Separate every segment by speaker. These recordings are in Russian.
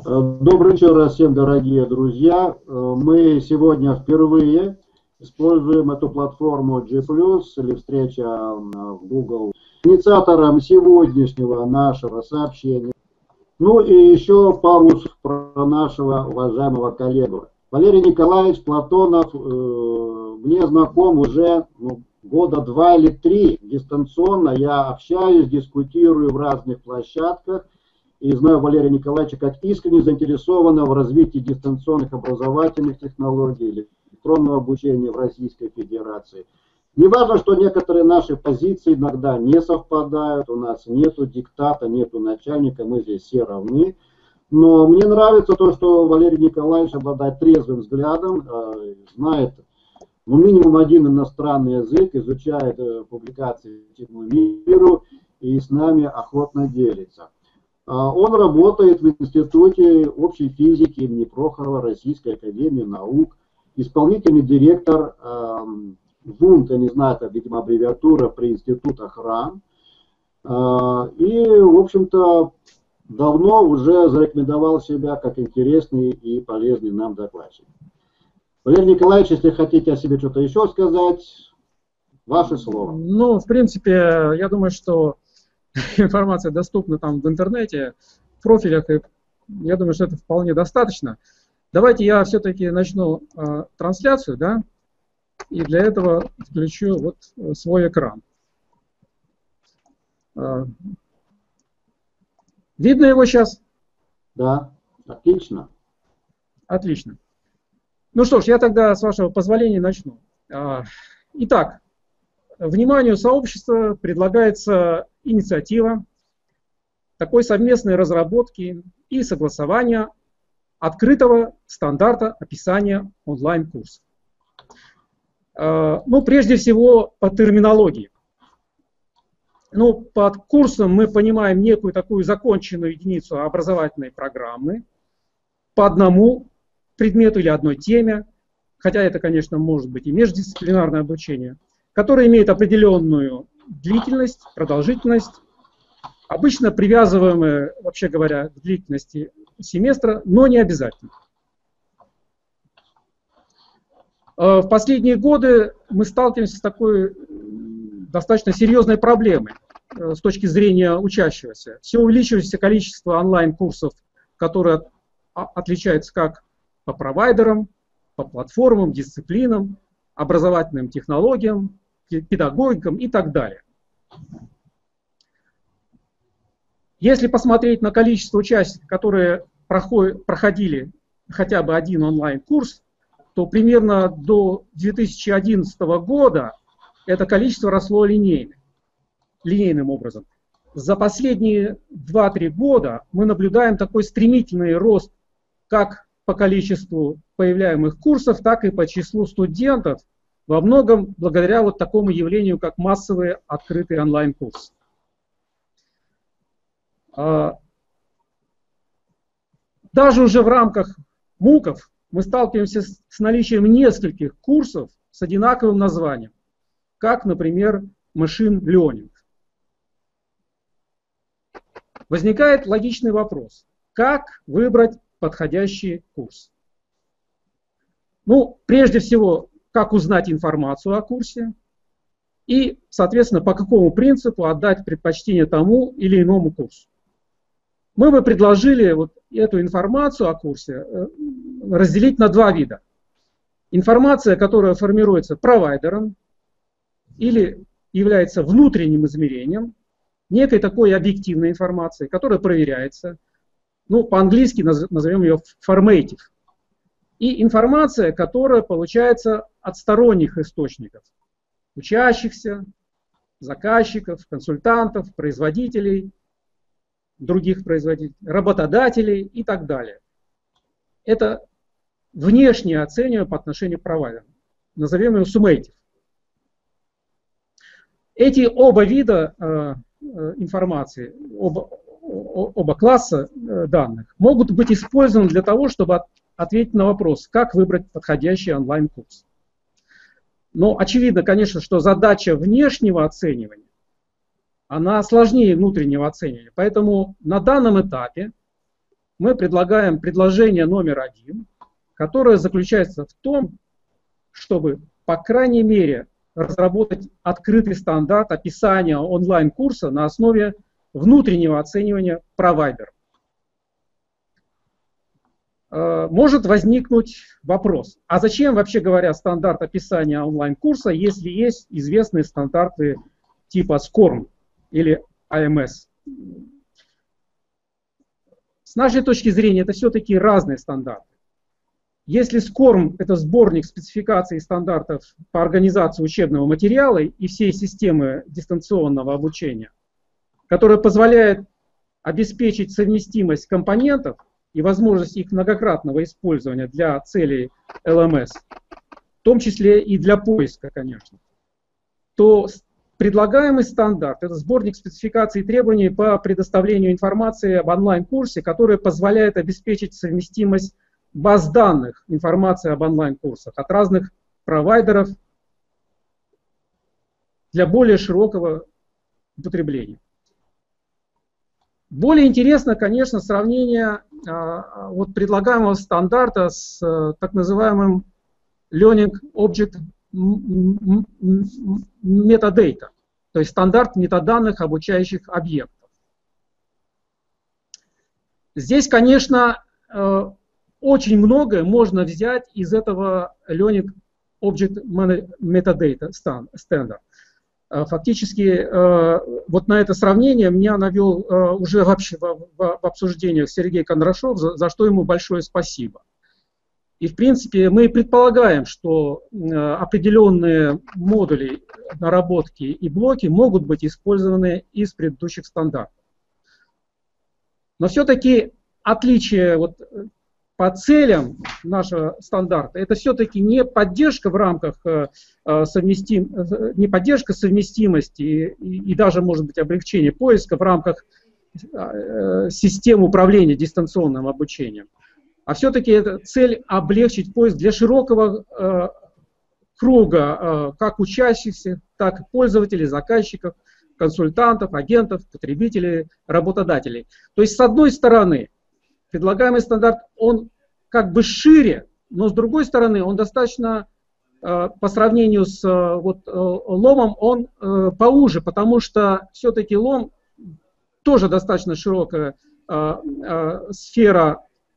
Speaker 1: Добрый вечер всем, дорогие друзья. Мы сегодня впервые используем эту платформу G+, или встреча в Google. Инициатором сегодняшнего нашего сообщения. Ну и еще пару слов про нашего уважаемого коллегу. Валерий Николаевич Платонов мне знаком уже года 2 или 3 дистанционно. Я общаюсь, дискутирую в разных площадках. И знаю Валерия Николаевича как искренне заинтересованного в развитии дистанционных образовательных технологий, электронного обучения в Российской Федерации. Не важно, что некоторые наши позиции иногда не совпадают, у нас нету диктата, нету начальника, мы здесь все равны. Но мне нравится то, что Валерий Николаевич обладает трезвым взглядом, знает минимум один иностранный язык, изучает публикации по всему миру и с нами охотно делится. Он работает в Институте общей физики имени Прохорова Российской академии наук, исполнительный директор ВУНТ, я не знаю, это, видимо, аббревиатура при институтах РАН. И, в общем-то, давно уже зарекомендовал себя как интересный и полезный нам докладчик. Валерий Николаевич, если хотите о себе что-то еще сказать, ваше слово.
Speaker 2: Ну, в принципе, я думаю, что информация доступна там в интернете, в профилях, и я думаю, что это вполне достаточно. Давайте я все-таки начну трансляцию, да, и для этого включу вот свой экран. Видно его сейчас?
Speaker 1: Да, отлично.
Speaker 2: Отлично. Ну что ж, я тогда, с вашего позволения, начну. Итак, вниманию сообщества предлагается инициатива такой совместной разработки и согласования открытого стандарта описания онлайн-курсов. Ну, прежде всего, по терминологии. Ну, под курсом мы понимаем некую такую законченную единицу образовательной программы по одному предмету или одной теме, хотя это, конечно, может быть и междисциплинарное обучение, которое имеет определенную длительность, продолжительность, обычно привязываемые, вообще говоря, к длительности семестра, но не обязательно. В последние годы мы сталкиваемся с такой достаточно серьезной проблемой с точки зрения учащегося. Все увеличивающееся количество онлайн-курсов, которые отличаются как по провайдерам, по платформам, дисциплинам, образовательным технологиям, педагогикам и так далее. Если посмотреть на количество участников, которые проходили хотя бы один онлайн-курс, то примерно до 2011 года это количество росло линейным образом. За последние 2-3 года мы наблюдаем такой стремительный рост как по количеству появляемых курсов, так и по числу студентов, во многом благодаря вот такому явлению, как массовые открытые онлайн-курсы. Даже уже в рамках МУКов мы сталкиваемся с наличием нескольких курсов с одинаковым названием, как, например, Machine Learning. Возникает логичный вопрос: как выбрать подходящий курс? Ну, прежде всего, как узнать информацию о курсе и, соответственно, по какому принципу отдать предпочтение тому или иному курсу. Мы бы предложили вот эту информацию о курсе разделить на два вида. Информация, которая формируется провайдером или является внутренним измерением, некой такой объективной информацией, которая проверяется, ну, по-английски назовем ее formative. И информация, которая получается от сторонних источников, учащихся, заказчиков, консультантов, производителей, других производителей, работодателей и так далее. Это внешнее оценивание по отношению к провайдерам. Назовем его summative. Эти оба вида информации, оба класса данных могут быть использованы для того, чтобы ответить на вопрос, как выбрать подходящий онлайн-курс. Но очевидно, конечно, что задача внешнего оценивания, она сложнее внутреннего оценивания. Поэтому на данном этапе мы предлагаем предложение номер 1, которое заключается в том, чтобы, по крайней мере, разработать открытый стандарт описания онлайн-курса на основе внутреннего оценивания провайдера. Может возникнуть вопрос, а зачем, вообще говоря, стандарт описания онлайн-курса, если есть известные стандарты типа SCORM или AMS? С нашей точки зрения, это все-таки разные стандарты. Если SCORM – это сборник спецификаций и стандартов по организации учебного материала и всей системы дистанционного обучения, которая позволяет обеспечить совместимость компонентов и возможность их многократного использования для целей LMS, в том числе и для поиска, конечно, то предлагаемый стандарт – это сборник спецификаций и требований по предоставлению информации об онлайн-курсе, который позволяет обеспечить совместимость баз данных информации об онлайн-курсах от разных провайдеров для более широкого употребления. Более интересно, конечно, сравнение вот предлагаемого стандарта с так называемым Learning Object Metadata, то есть стандарт метаданных обучающих объектов. Здесь, конечно, очень многое можно взять из этого Learning Object Metadata Standard. Фактически, вот на это сравнение меня навел уже вообще в обсуждениях Сергей Кондрашов, за что ему большое спасибо. И, в принципе, мы предполагаем, что определенные модули, наработки и блоки могут быть использованы из предыдущих стандартов. Но все-таки отличие вот по целям нашего стандарта, это все-таки не поддержка в рамках не поддержка совместимости и даже, может быть, облегчение поиска в рамках систем управления дистанционным обучением, а все-таки это цель облегчить поиск для широкого круга как учащихся, так и пользователей, заказчиков, консультантов, агентов, потребителей, работодателей. То есть, с одной стороны, предлагаемый стандарт, он как бы шире, но с другой стороны, он достаточно, по сравнению с ломом, он поуже, потому что все-таки лом тоже достаточно широкая сфера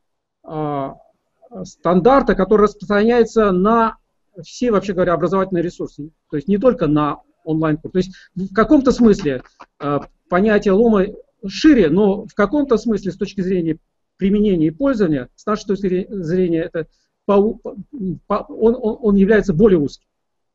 Speaker 2: стандарта, который распространяется на все, вообще говоря, образовательные ресурсы, то есть не только на онлайн-курс. То есть в каком-то смысле понятие лома шире, но в каком-то смысле с точки зрения применения и пользования, с нашей точки зрения, это он является более узким.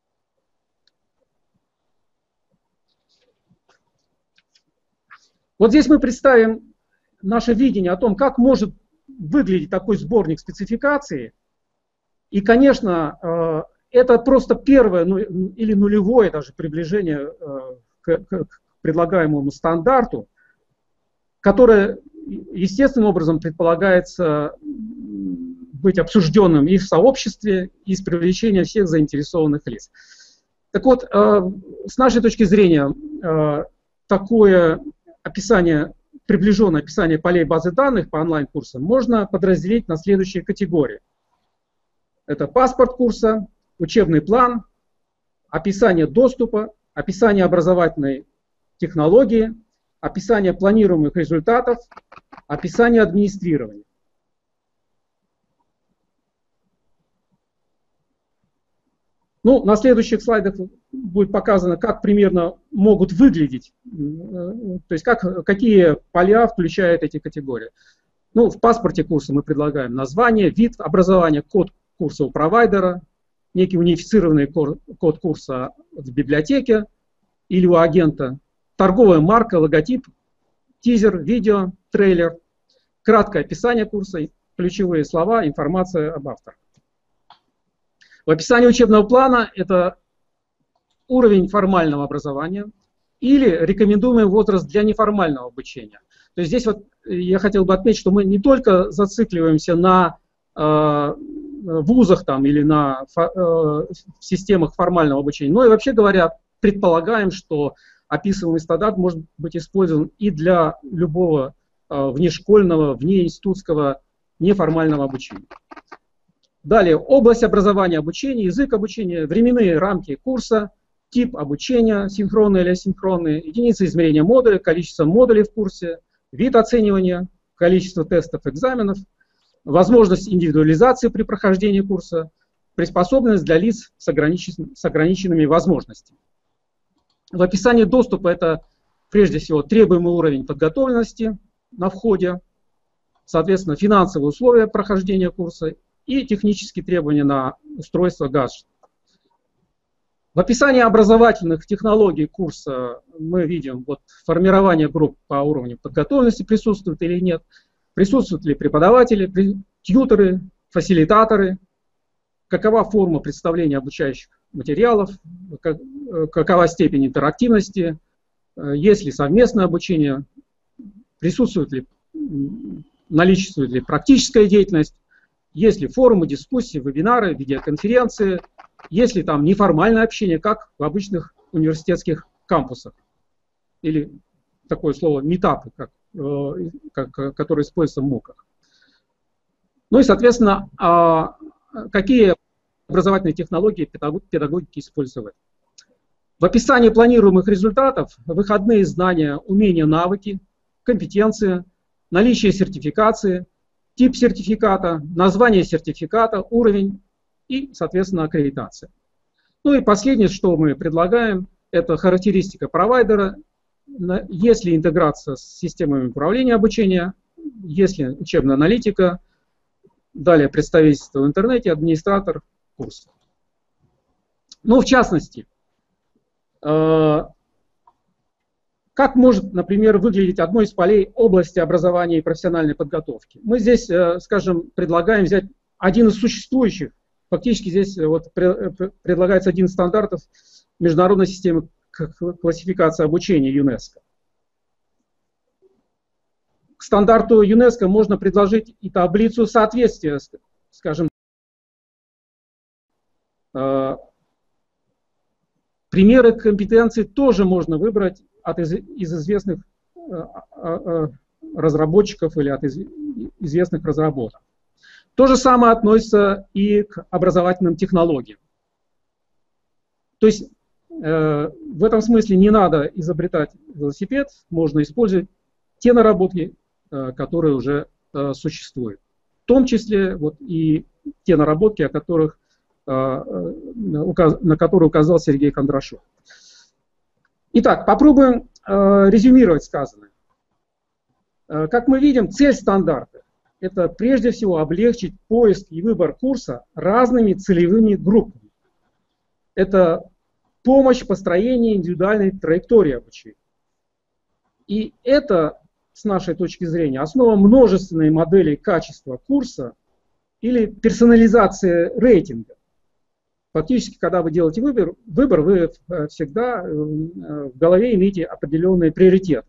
Speaker 2: Вот здесь мы представим наше видение о том, как может выглядеть такой сборник спецификаций. И, конечно, это просто первое или нулевое даже приближение к предлагаемому стандарту, которое естественным образом предполагается быть обсужденным и в сообществе, и с привлечением всех заинтересованных лиц. Так вот, с нашей точки зрения, такое описание, приближенное описание полей базы данных по онлайн-курсам можно подразделить на следующие категории. Это паспорт курса, учебный план, описание доступа, описание образовательной технологии, описание планируемых результатов, описание администрирования. Ну, на следующих слайдах будет показано, как примерно могут выглядеть, то есть какие поля включают эти категории. Ну, в паспорте курса мы предлагаем название, вид образования, код курса у провайдера, некий унифицированный код курса в библиотеке или у агента, торговая марка, логотип, тизер, видео, трейлер, краткое описание курса, ключевые слова, информация об авторах. В описании учебного плана это уровень формального образования или рекомендуемый возраст для неформального обучения. То есть здесь вот я хотел бы отметить, что мы не только зацикливаемся на вузах там, или на системах формального обучения, но и вообще говоря, предполагаем, что описываемый стандарт может быть использован и для любого внешкольного, внеинститутского, неформального обучения. Далее, область образования обучения, язык обучения, временные рамки курса, тип обучения, синхронный или асинхронный, единицы измерения модуля, количество модулей в курсе, вид оценивания, количество тестов, экзаменов, возможность индивидуализации при прохождении курса, приспособленность для лиц с ограниченными возможностями. В описании доступа это прежде всего требуемый уровень подготовленности на входе, соответственно, финансовые условия прохождения курса и технические требования на устройство гаджета. В описании образовательных технологий курса мы видим вот, формирование групп по уровню подготовленности, присутствует или нет, присутствуют ли преподаватели, тьюторы, фасилитаторы, какова форма представления обучающих материалов, какова степень интерактивности, есть ли совместное обучение, присутствует ли, наличествует ли практическая деятельность, есть ли форумы, дискуссии, вебинары, видеоконференции, есть ли там неформальное общение, как в обычных университетских кампусах, или такое слово метапы, которое используется в МОКах. Ну и, соответственно, какие образовательные технологии педагогики использовать. В описании планируемых результатов выходные знания, умения, навыки, компетенции, наличие сертификации, тип сертификата, название сертификата, уровень и, соответственно, аккредитация. Ну и последнее, что мы предлагаем, это характеристика провайдера, есть ли интеграция с системами управления обучения, есть ли учебная аналитика, далее представительство в интернете, администратор курса. Ну, в частности, как может, например, выглядеть одно из полей области образования и профессиональной подготовки? Мы здесь, скажем, предлагаем взять один из существующих, фактически здесь вот предлагается один из стандартов международной системы классификации обучения ЮНЕСКО. К стандарту ЮНЕСКО можно предложить и таблицу соответствия, скажем, примеры компетенций тоже можно выбрать из известных разработчиков или от известных разработок. То же самое относится и к образовательным технологиям. То есть в этом смысле не надо изобретать велосипед, можно использовать те наработки, которые уже существуют. В том числе вот и те наработки, на которые указал Сергей Кондрашов. Итак, попробуем резюмировать сказанное. Как мы видим, цель стандарта – это прежде всего облегчить поиск и выбор курса разными целевыми группами. Это помощь в построении индивидуальной траектории обучения. И это, с нашей точки зрения, основа множественной модели качества курса или персонализация рейтинга. Фактически, когда вы делаете выбор, вы всегда в голове имеете определенный приоритет.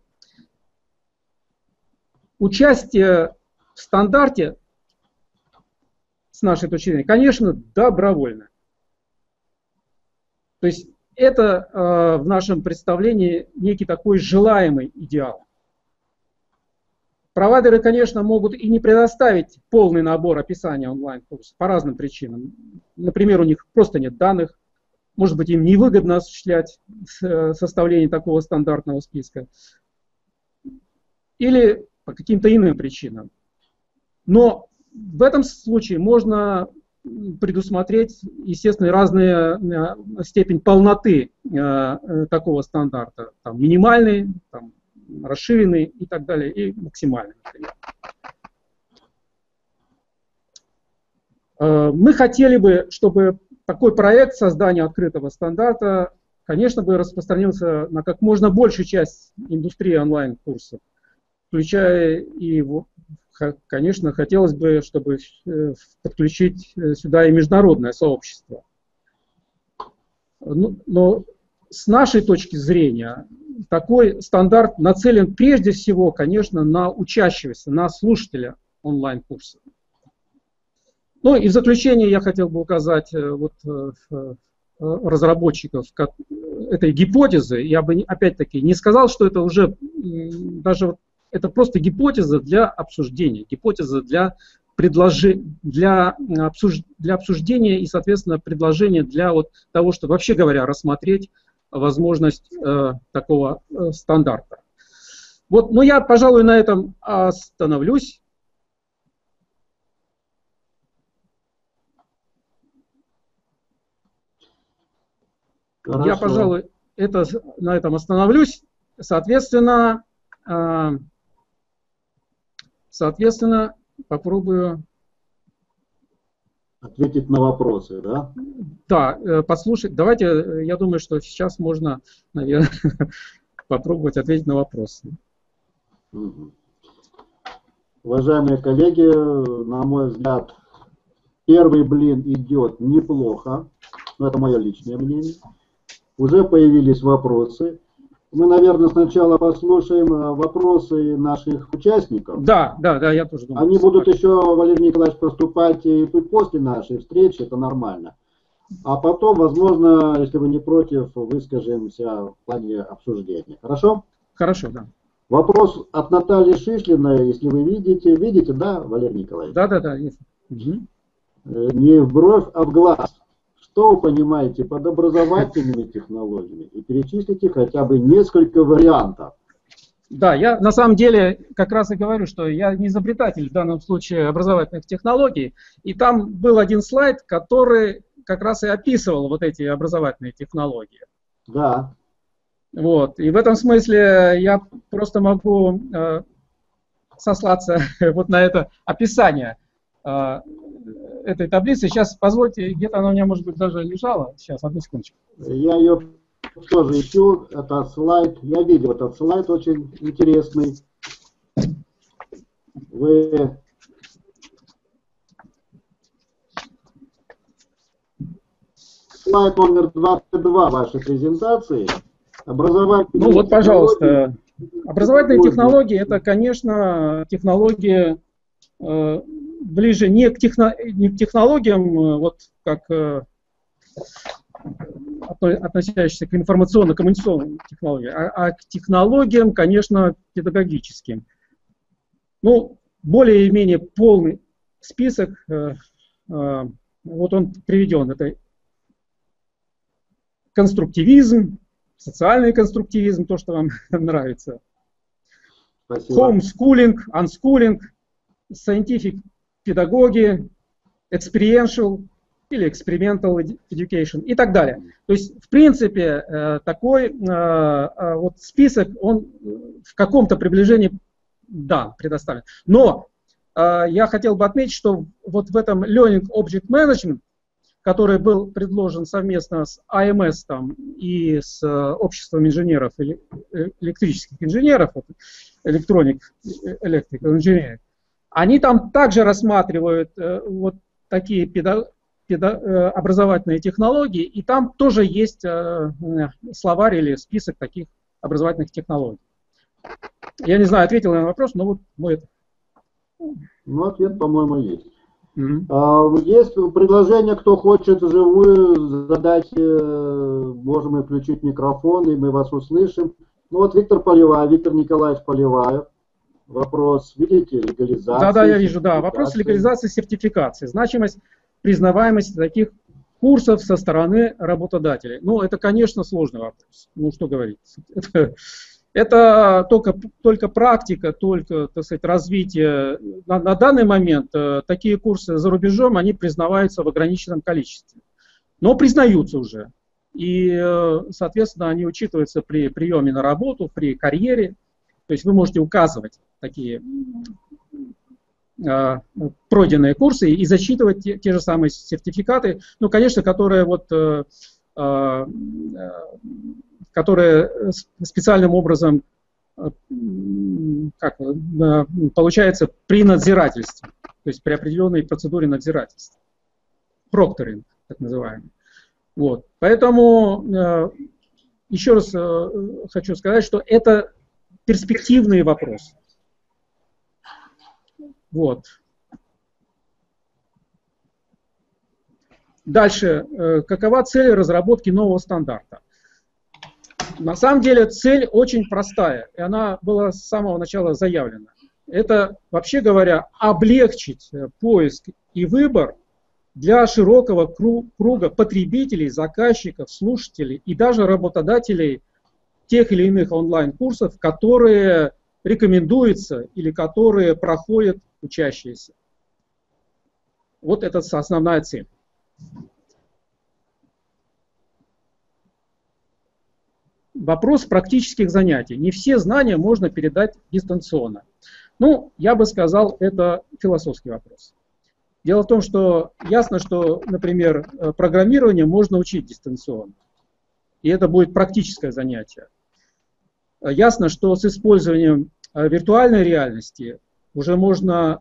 Speaker 2: Участие в стандарте, с нашей точки зрения, конечно, добровольно. То есть это в нашем представлении некий такой желаемый идеал. Провайдеры, конечно, могут и не предоставить полный набор описания онлайн-курса по разным причинам. Например, у них просто нет данных, может быть, им невыгодно осуществлять составление такого стандартного списка. Или по каким-то иным причинам. Но в этом случае можно предусмотреть, естественно, разные степень полноты такого стандарта. Там, минимальный, там, расширенный и так далее, и максимальный, например. Мы хотели бы, чтобы такой проект создания открытого стандарта, конечно, бы распространился на как можно большую часть индустрии онлайн-курсов, включая и, конечно, хотелось бы, чтобы подключить сюда и международное сообщество. Но с нашей точки зрения, такой стандарт нацелен прежде всего, конечно, на учащегося, на слушателя онлайн-курса. Ну и в заключение я хотел бы указать вот, разработчиков этой гипотезы. Я бы опять-таки не сказал, что это уже даже это просто гипотеза для обсуждения, гипотеза для обсуждения и, соответственно, предложения для вот того, чтобы, вообще говоря, рассмотреть возможность такого стандарта. Вот, но я, пожалуй, на этом остановлюсь.
Speaker 1: Хорошо.
Speaker 2: Я, пожалуй, на этом остановлюсь. Соответственно, попробую
Speaker 1: ответить на вопросы, да?
Speaker 2: Да, послушать. Давайте, я думаю, что сейчас можно, наверное, попробовать ответить на вопросы.
Speaker 1: Уважаемые коллеги, на мой взгляд, первый блин идет неплохо, но это мое личное мнение. Уже появились вопросы. Мы, наверное, сначала послушаем вопросы наших участников.
Speaker 2: Да, я тоже думаю.
Speaker 1: Они будут еще, Валерий Николаевич, поступать и после нашей встречи, это нормально. А потом, возможно, если вы не против, выскажемся в плане обсуждения. Хорошо?
Speaker 2: Хорошо, да.
Speaker 1: Вопрос от Натальи Шишлиной, если вы видите. Видите, да, Валерий Николаевич?
Speaker 2: Да.
Speaker 1: Угу. Не в бровь, а в глаз. Что вы понимаете под образовательными технологиями? И перечислите хотя бы несколько вариантов.
Speaker 2: Да, я на самом деле как раз и говорю, что я не изобретатель в данном случае образовательных технологий. И там был один слайд, который как раз и описывал вот эти образовательные технологии.
Speaker 1: Да.
Speaker 2: Вот. И в этом смысле я просто могу сослаться вот на это описание этой таблицы. Сейчас, позвольте, где-то она у меня, может быть, даже лежала. Сейчас, одну секундочку.
Speaker 1: Я ее тоже ищу. Это слайд. Я видел этот слайд, очень интересный. Вы... Слайд номер 22 вашей презентации. Образовательные
Speaker 2: вот, пожалуйста. Образовательные технологии, это, конечно, технологии ближе не к технологиям, вот как относящиеся к информационно-коммуникационным технологиям, а к технологиям, конечно, педагогическим. Ну, более-менее полный список, вот он приведен. Это конструктивизм, социальный конструктивизм, то, что вам нравится.
Speaker 1: Спасибо.
Speaker 2: Homeschooling, unschooling, scientific педагоги, experiential или experimental education и так далее. То есть, в принципе, такой вот список, он в каком-то приближении, да, предоставлен. Но я хотел бы отметить, что вот в этом Learning Object Management, который был предложен совместно с АМС там, и с обществом инженеров, электрических инженеров, Electronic Electrical Engineering, они там также рассматривают вот такие образовательные технологии, и там тоже есть словарь или список таких образовательных технологий. Я не знаю, ответил я на вопрос, но вот мы это.
Speaker 1: Ну, ответ, по-моему, есть. Есть предложение, кто хочет вживую задать, можем и включить микрофон, и мы вас услышим. Ну вот Виктор Николаевич Поливаев. Вопрос, видите, легализация.
Speaker 2: Да, я вижу, да. Вопрос легализации сертификации. Значимость, признаваемость таких курсов со стороны работодателей. Ну, это, конечно, сложный вопрос. Ну, что говорить. Это только практика, только, так сказать, развитие. На данный момент такие курсы за рубежом, они признаваются в ограниченном количестве. Но признаются уже. И, соответственно, они учитываются при приеме на работу, при карьере. То есть вы можете указывать такие пройденные курсы и засчитывать те же самые сертификаты, ну, конечно, которые специальным образом получается при надзирательстве, то есть при определенной процедуре надзирательства. Прокторинг, так называемый. Вот. Поэтому еще раз хочу сказать, что это перспективные вопросы. Вот. Дальше. Какова цель разработки нового стандарта? На самом деле цель очень простая, и она была с самого начала заявлена. Это, вообще говоря, облегчить поиск и выбор для широкого круга потребителей, заказчиков, слушателей и даже работодателей тех или иных онлайн-курсов, которые рекомендуются или которые проходят учащиеся. Вот это основная цель. Вопрос практических занятий. Не все знания можно передать дистанционно. Ну, я бы сказал, это философский вопрос. Дело в том, что ясно, что, например, программирование можно учить дистанционно. И это будет практическое занятие. Ясно, что с использованием виртуальной реальности уже можно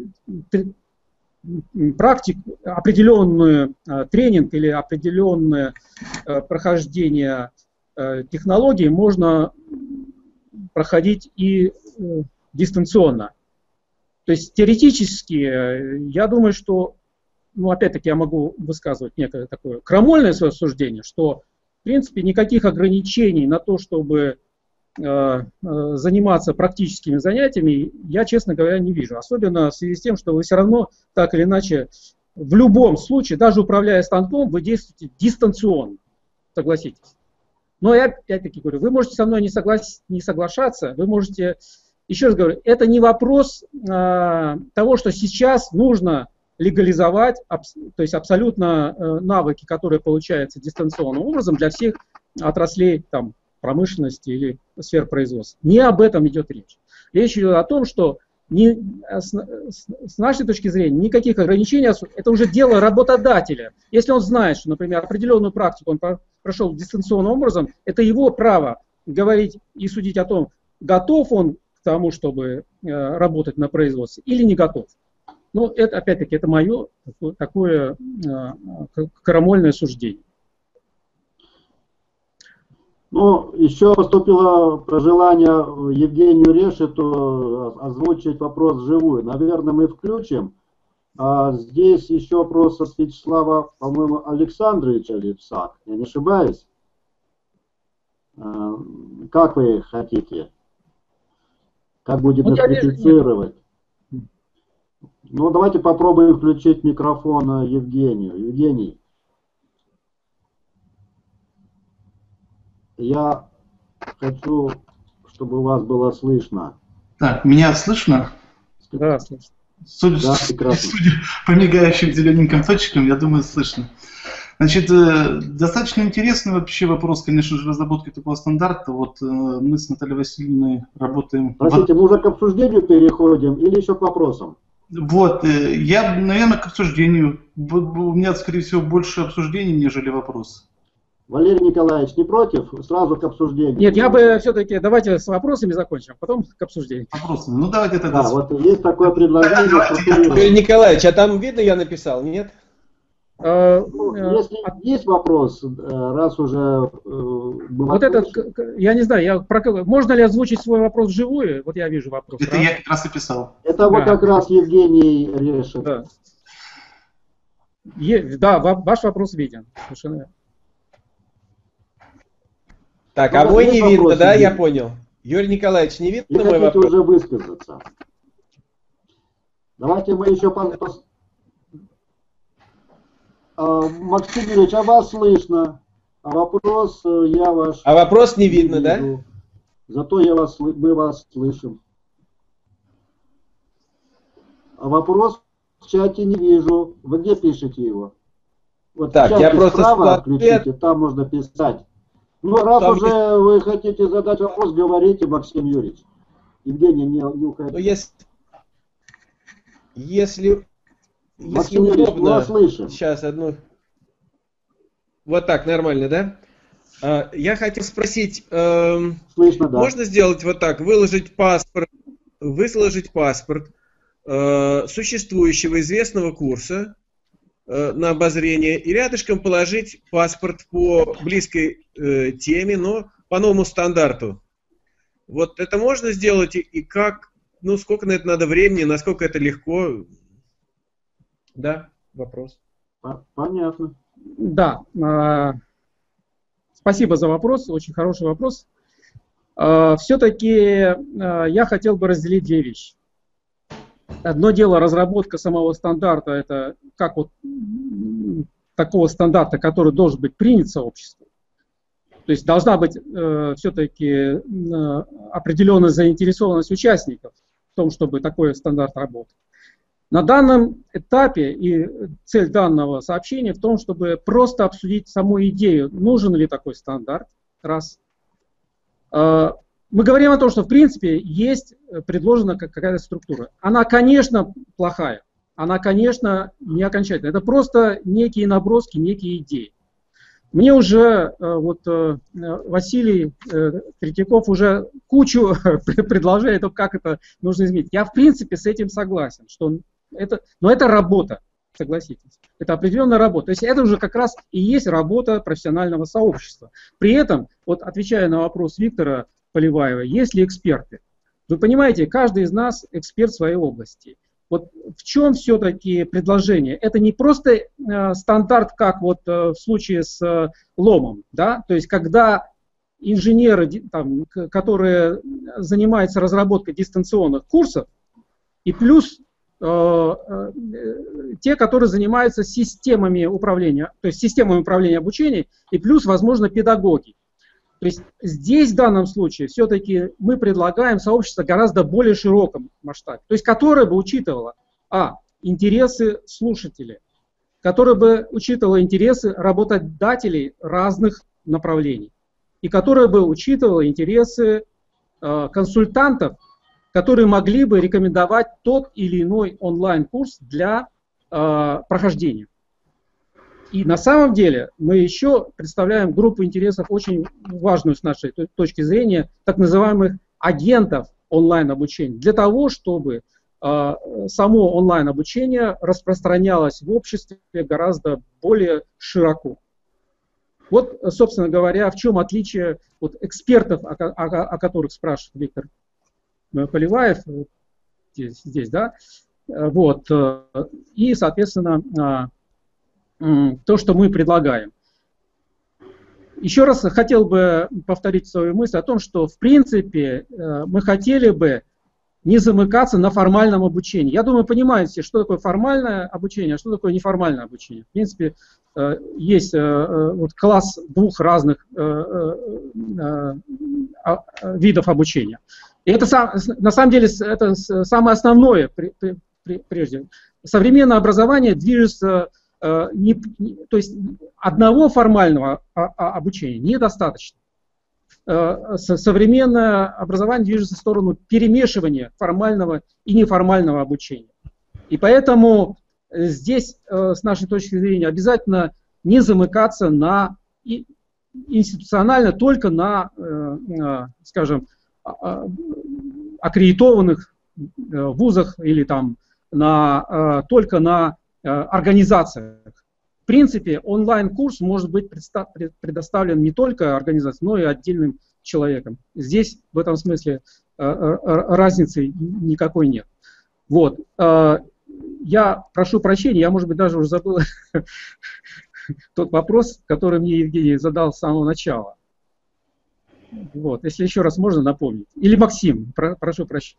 Speaker 2: определенный тренинг или определенное прохождение технологий можно проходить и дистанционно. То есть теоретически, я думаю, что, ну, опять-таки я могу высказывать некое такое крамольное свое суждение, что, в принципе, никаких ограничений на то, чтобы заниматься практическими занятиями, я, честно говоря, не вижу. Особенно в связи с тем, что вы все равно, так или иначе, в любом случае, даже управляя станком, вы действуете дистанционно. Согласитесь. Но я опять-таки говорю, вы можете со мной не соглашаться, вы можете, еще раз говорю, это не вопрос того, что сейчас нужно легализовать, то есть абсолютно навыки, которые получаются дистанционным образом для всех отраслей там, промышленности или сфер производства. Не об этом идет речь. Речь идет о том, что с нашей точки зрения никаких ограничений, это уже дело работодателя. Если он знает, что, например, определенную практику он прошел дистанционным образом, это его право говорить и судить о том, готов он к тому, чтобы работать на производстве или не готов. Но это, опять-таки, это мое такое крамольное суждение.
Speaker 1: Ну, еще поступило пожелание Евгению Решету озвучить вопрос вживую. Наверное, мы включим. Здесь еще вопрос от Вячеслава, по-моему, Александровича Липсак. Я не ошибаюсь? Как вы хотите? Как будем идентифицировать? Ну, давайте попробуем включить микрофон Евгению. Евгений. Я хочу, чтобы у вас было слышно.
Speaker 3: Так, меня слышно?
Speaker 2: Да, слышно.
Speaker 3: Судя по мигающим зелененьким точкам, я думаю, слышно. Значит, достаточно интересный вообще вопрос, конечно же, разработки такого стандарта. Вот мы с Натальей Васильевной работаем...
Speaker 1: Простите, мы уже к обсуждению переходим или еще к вопросам?
Speaker 3: Вот, я, наверное, к обсуждению. У меня, скорее всего, больше обсуждений, нежели вопросов.
Speaker 1: Валерий Николаевич, не против? Сразу к обсуждению.
Speaker 2: Нет, я бы все-таки, давайте с вопросами закончим, а потом к обсуждению.
Speaker 3: Вопросы. Ну, давайте тогда.
Speaker 1: Да, вот есть такое предложение.
Speaker 4: Валерий Николаевич, а там видно, я написал, нет?
Speaker 1: Если есть вопрос, раз уже...
Speaker 2: Вот этот, я не знаю, можно ли озвучить свой вопрос вживую? Вот я вижу вопрос.
Speaker 3: Это я как раз и писал.
Speaker 1: Это вот как раз Евгений решит.
Speaker 2: Да, ваш вопрос виден. Совершенно.
Speaker 4: Так, а мой не видно, да, я понял. Юрий Николаевич, не видно мой вопрос?
Speaker 1: Уже высказаться. Давайте мы еще... Максим Юрьевич, а вас слышно? А вопрос я ваш...
Speaker 4: А вопрос не видно, да?
Speaker 1: Зато мы вас слышим. А вопрос в чате не вижу. Вы где пишете его? Вот
Speaker 4: так,
Speaker 1: в чате
Speaker 4: я просто
Speaker 1: справа включите, там можно писать. Ну, раз там уже есть... вы хотите задать вопрос, говорите, Максим Юрьевич. Евгений, не уходите.
Speaker 4: Ну, если
Speaker 1: Максим Юрьевич,
Speaker 4: удобно,
Speaker 1: вас слышим.
Speaker 4: Сейчас, одну... Вот так, нормально, да? Я хотел спросить,
Speaker 1: слышно, да.
Speaker 4: Можно сделать вот так, выложить паспорт существующего известного курса на обозрение и рядышком положить паспорт по близкой теме, но по новому стандарту. Вот это можно сделать и как, ну сколько на это надо времени, насколько это легко? Да, вопрос.
Speaker 1: Понятно.
Speaker 2: Да. Спасибо за вопрос, очень хороший вопрос. Все-таки я хотел бы разделить две вещи. Одно дело разработка самого стандарта, это как вот такого стандарта, который должен быть принят сообществом. То есть должна быть все-таки определенная заинтересованность участников в том, чтобы такой стандарт работал. На данном этапе и цель данного сообщения в том, чтобы просто обсудить саму идею, нужен ли такой стандарт. Раз. Мы говорим о том, что в принципе есть предложена какая-то структура. Она, конечно, плохая. Она, конечно, не окончательная. Это просто некие наброски, некие идеи. Мне уже Василий Третьяков уже кучу предложений, как это нужно изменить. Я в принципе с этим согласен, но это работа, согласитесь. Это определенная работа. То есть это уже как раз и есть работа профессионального сообщества. При этом, вот отвечая на вопрос Виктора Поливаева, есть ли эксперты? Вы понимаете, каждый из нас эксперт в своей области. Вот в чем все-таки предложение? Это не просто стандарт, как вот в случае с ломом, да? То есть когда инженеры, там, которые занимаются разработкой дистанционных курсов, и плюс те, которые занимаются системами управления, то есть системами управления обучением, и плюс, возможно, педагоги. То есть здесь в данном случае все-таки мы предлагаем сообщество гораздо более широком масштабе, то есть которое бы учитывало интересы слушателей, которое бы учитывало интересы работодателей разных направлений, и которое бы учитывало интересы консультантов, которые могли бы рекомендовать тот или иной онлайн-курс для прохождения. И на самом деле мы еще представляем группу интересов, очень важную с нашей точки зрения, так называемых агентов онлайн-обучения, для того, чтобы само онлайн-обучение распространялось в обществе гораздо более широко. Вот, собственно говоря, в чем отличие вот экспертов, о которых спрашивает Виктор Поливаев, здесь, да, вот, и, соответственно, то, что мы предлагаем. Еще раз хотел бы повторить свою мысль о том, что, в принципе, мы хотели бы не замыкаться на формальном обучении. Я думаю, понимаете, что такое формальное обучение, а что такое неформальное обучение. В принципе, есть вот класс двух разных видов обучения. И это, на самом деле, это самое основное прежде. Современное образование движется, то есть одного формального обучения недостаточно. Современное образование движется в сторону перемешивания формального и неформального обучения. И поэтому здесь, с нашей точки зрения, обязательно не замыкаться институционально только на, скажем, аккредитованных вузах или там только на организациях. В принципе, онлайн-курс может быть предоставлен не только организацией, но и отдельным человеком. Здесь в этом смысле разницы никакой нет. Вот. Я прошу прощения, я, может быть, даже уже забыл тот вопрос, который мне Евгений задал с самого начала. Вот. Если еще раз можно напомнить. Или Максим, прошу прощения.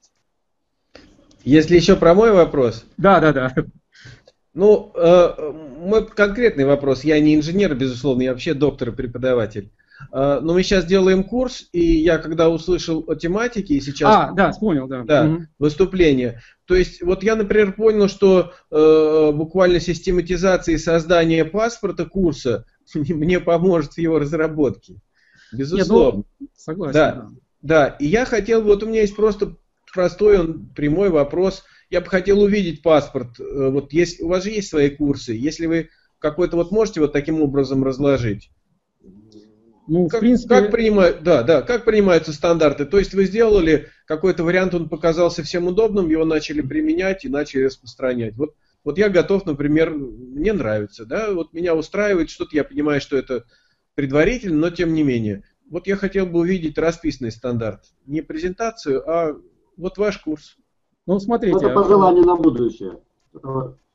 Speaker 4: Если еще про мой вопрос?
Speaker 2: Да.
Speaker 4: Ну, мой конкретный вопрос. Я не инженер, безусловно, я вообще доктор и преподаватель. Но мы сейчас делаем курс, и я когда услышал о тематике, и сейчас...
Speaker 2: да, понял, да.
Speaker 4: Да, выступление. То есть, вот я, например, понял, что буквально систематизация и создание паспорта курса мне поможет в его разработке. Безусловно.
Speaker 2: Согласен.
Speaker 4: Да, и я хотел, вот у меня есть просто простой, прямой вопрос. Я бы хотел увидеть паспорт. Вот у вас же есть свои курсы. Если вы какой-то вот можете вот таким образом разложить.
Speaker 2: Ну, в принципе...
Speaker 4: как принимаются стандарты? То есть вы сделали какой-то вариант, он показался всем удобным, его начали применять и начали распространять. Вот я готов, например, мне нравится, да, вот меня устраивает что-то, я понимаю, что это предварительно, но тем не менее. Вот я хотел бы увидеть расписанный стандарт. Не презентацию, а вот ваш курс.
Speaker 2: Ну, смотрите.
Speaker 1: Это пожелание на будущее.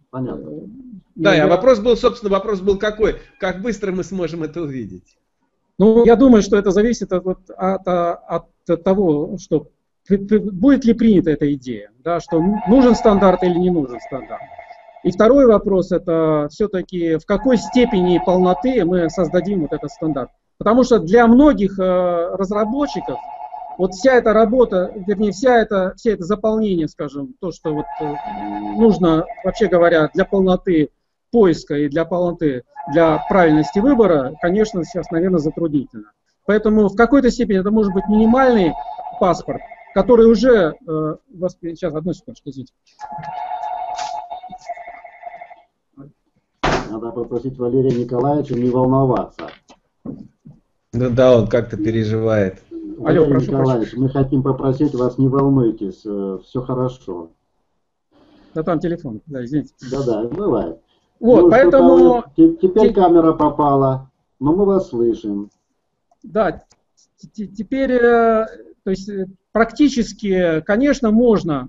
Speaker 1: Понятно.
Speaker 4: Да, вопрос был, собственно, какой? Как быстро мы сможем это увидеть?
Speaker 2: Ну, я думаю, что это зависит от того, что будет ли принята эта идея, да, что нужен стандарт или не нужен стандарт. И второй вопрос, это все-таки в какой степени полноты мы создадим вот этот стандарт. Потому что для многих разработчиков вот вся эта работа, вернее, все это заполнение, скажем, то, что вот нужно, вообще говоря, для полноты поиска и для полноты, для правильности выбора, конечно, сейчас, наверное, затруднительно. Поэтому в какой-то степени это может быть минимальный паспорт, который уже... Сейчас, одну секундочку, извините.
Speaker 1: Надо попросить Валерия Николаевича не волноваться.
Speaker 4: Ну да, он как-то переживает.
Speaker 1: Алло, Валерий Николаевич, мы хотим попросить вас, не волнуйтесь, все хорошо.
Speaker 2: Да там телефон, да, извините.
Speaker 1: Да, бывает.
Speaker 2: Вот,
Speaker 1: ну,
Speaker 2: поэтому...
Speaker 1: Теперь камера попала, но мы вас слышим.
Speaker 2: Да, теперь, то есть практически, конечно, можно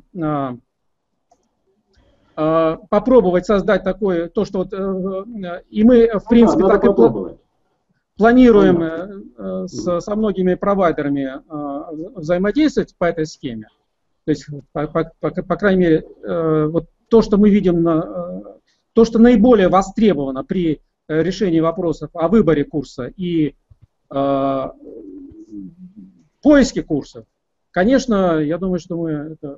Speaker 2: попробовать создать такое, то, что вот, и мы, в принципе, так и планируем со многими провайдерами взаимодействовать по этой схеме. То есть, по крайней мере, вот то, что мы видим, то, что наиболее востребовано при решении вопросов о выборе курса и поиске курсов, конечно, я думаю, что мы это...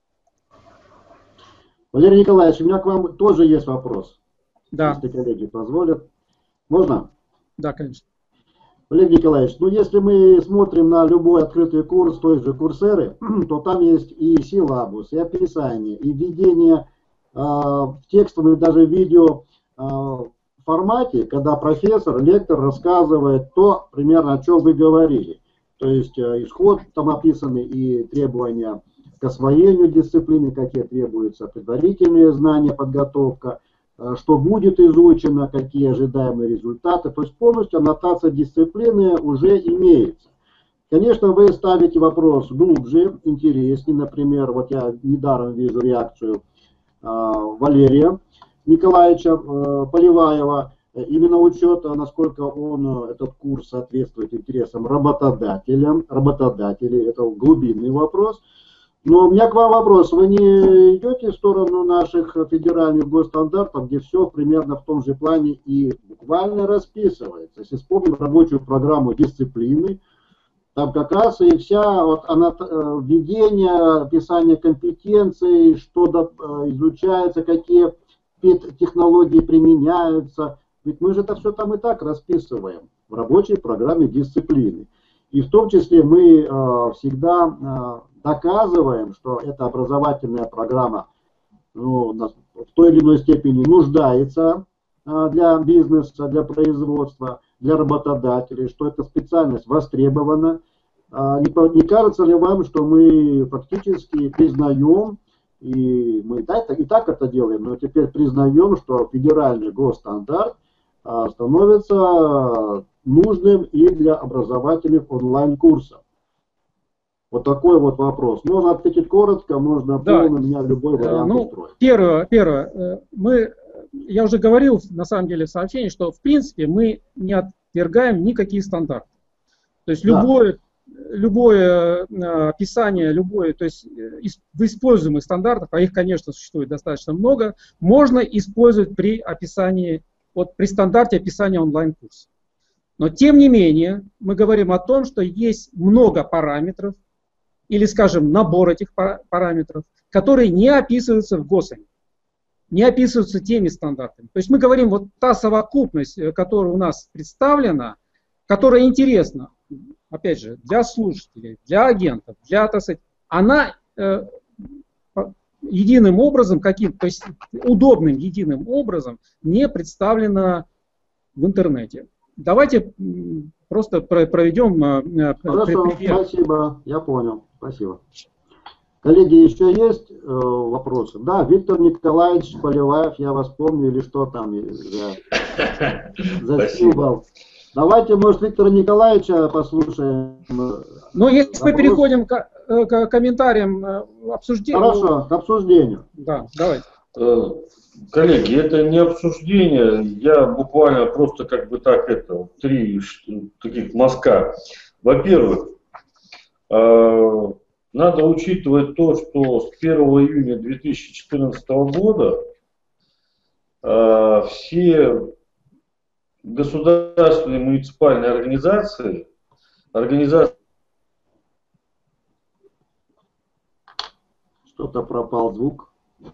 Speaker 1: Валерий Николаевич, у меня к вам тоже есть вопрос.
Speaker 2: Да.
Speaker 1: Если коллеги позволят. Можно?
Speaker 2: Да, конечно.
Speaker 1: Валерий Николаевич, ну если мы смотрим на любой открытый курс той же Курсеры, то там есть и силабус, и описание, и введение в текстовом и даже видео формате, когда профессор, лектор рассказывает то, примерно о чем вы говорили. То есть исход там описаны и требования к освоению дисциплины, какие требуются, предварительные знания, подготовка, что будет изучено, какие ожидаемые результаты. То есть полностью аннотация дисциплины уже имеется. Конечно, вы ставите вопрос глубже, интереснее. Например, вот я недаром вижу реакцию Валерия Николаевича Поливаева. Именно учет, насколько этот курс соответствует интересам работодателей. Это глубинный вопрос. Но у меня к вам вопрос. Вы не идете в сторону наших федеральных госстандартов, где все примерно в том же плане и буквально расписывается? Если вспомним рабочую программу дисциплины, там как раз и вся введение, описание компетенций, что изучается, какие технологии применяются. Ведь мы же это все там и так расписываем в рабочей программе дисциплины. И в том числе мы всегда доказываем, что эта образовательная программа в той или иной степени нуждается для бизнеса, для производства, для работодателей, что эта специальность востребована. Не кажется ли вам, что мы фактически признаем, и мы и так это делаем, но теперь признаем, что федеральный госстандарт становится нужным и для образовательных онлайн-курсов? Вот такой вот вопрос. Можно ответить коротко, можно полно, меня любой вариант устроит.
Speaker 2: Первое. Я уже говорил, на самом деле, в сообщении, что в принципе мы не отвергаем никакие стандарты. То есть любое описание, то есть в используемых стандартах, а их, конечно, существует достаточно много, можно использовать при описании, при стандарте описания онлайн-курса. Но тем не менее, мы говорим о том, что есть много параметров, или, скажем, набор этих параметров, которые не описываются в ГОСАМе, не описываются теми стандартами. То есть мы говорим, вот та совокупность, которая у нас представлена, которая интересна, опять же, для слушателей, для агентов, она единым образом, то есть удобным единым образом не представлена в интернете. Давайте просто проведем
Speaker 1: Хорошо, спасибо, я понял, спасибо. Коллеги, еще есть вопросы? Да, Виктор Николаевич Поливаев, я вас помню, или что там за символ. Давайте, может, Виктора Николаевича послушаем.
Speaker 2: Ну, если мы переходим к комментариям, обсуждению.
Speaker 1: Хорошо, к обсуждению.
Speaker 2: Да, давайте.
Speaker 5: Коллеги, это не обсуждение, я буквально просто как бы так это, три таких мазка. Во-первых, надо учитывать то, что с 1 июня 2014 года все государственные муниципальные организации
Speaker 1: Что-то пропал звук.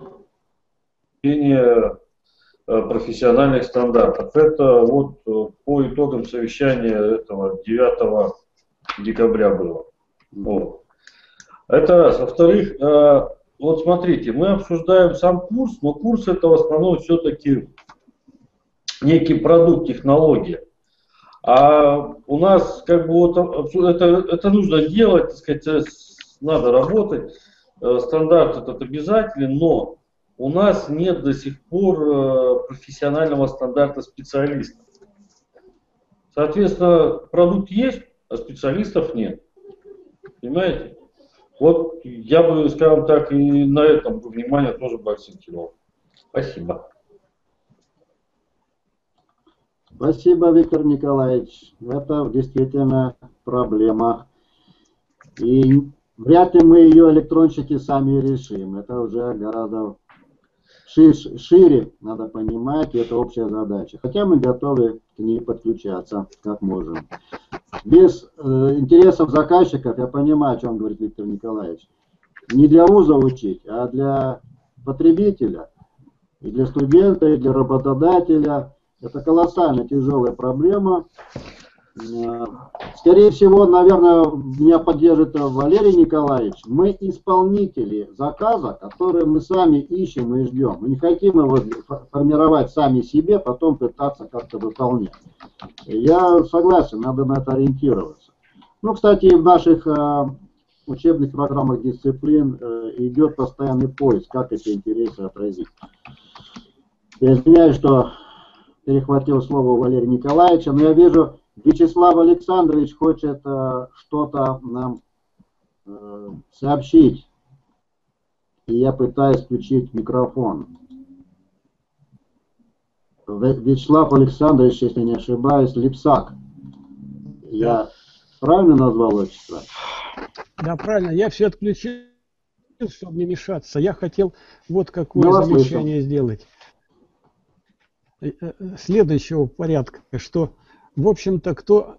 Speaker 5: Профессиональных стандартов. Это вот по итогам совещания этого 9 декабря было. Вот. Это раз. Во-вторых, вот смотрите, мы обсуждаем сам курс, но курс это в основном все-таки некий продукт, технология. А у нас как бы вот это нужно делать, так сказать, надо работать. Стандарт этот обязателен, но у нас нет до сих пор профессионального стандарта специалистов. Соответственно, продукт есть, а специалистов нет. Понимаете? Вот я бы, скажем так, и на этом внимание тоже бы акцентировал. Спасибо.
Speaker 1: Спасибо, Виктор Николаевич. Это действительно проблема. И вряд ли мы ее, электронщики, сами решим. Это уже гораздо шире, надо понимать, и это общая задача. Хотя мы готовы к ней подключаться, как можем. Без интересов заказчиков, я понимаю, о чем говорит Виктор Николаевич, не для вуза учить, а для потребителя, и для студента, и для работодателя. Это колоссально тяжелая проблема. Скорее всего, наверное, меня поддержит Валерий Николаевич. Мы исполнители заказа, который мы сами ищем и ждем. Мы не хотим его формировать сами себе, потом пытаться как-то выполнять. Я согласен, надо на это ориентироваться. Ну, кстати, в наших учебных программах дисциплин идет постоянный поиск, как эти интересы отразить. Я извиняюсь, что перехватил слово Валерия Николаевича, но я вижу, Вячеслав Александрович хочет что-то нам сообщить. И я пытаюсь включить микрофон. Вячеслав Александрович, если не ошибаюсь, Липсак. Я правильно назвал отчество?
Speaker 6: Да, правильно. Я все отключил, чтобы не мешаться. Я хотел вот какое замечание сделать. Следующего порядка, что, в общем-то, кто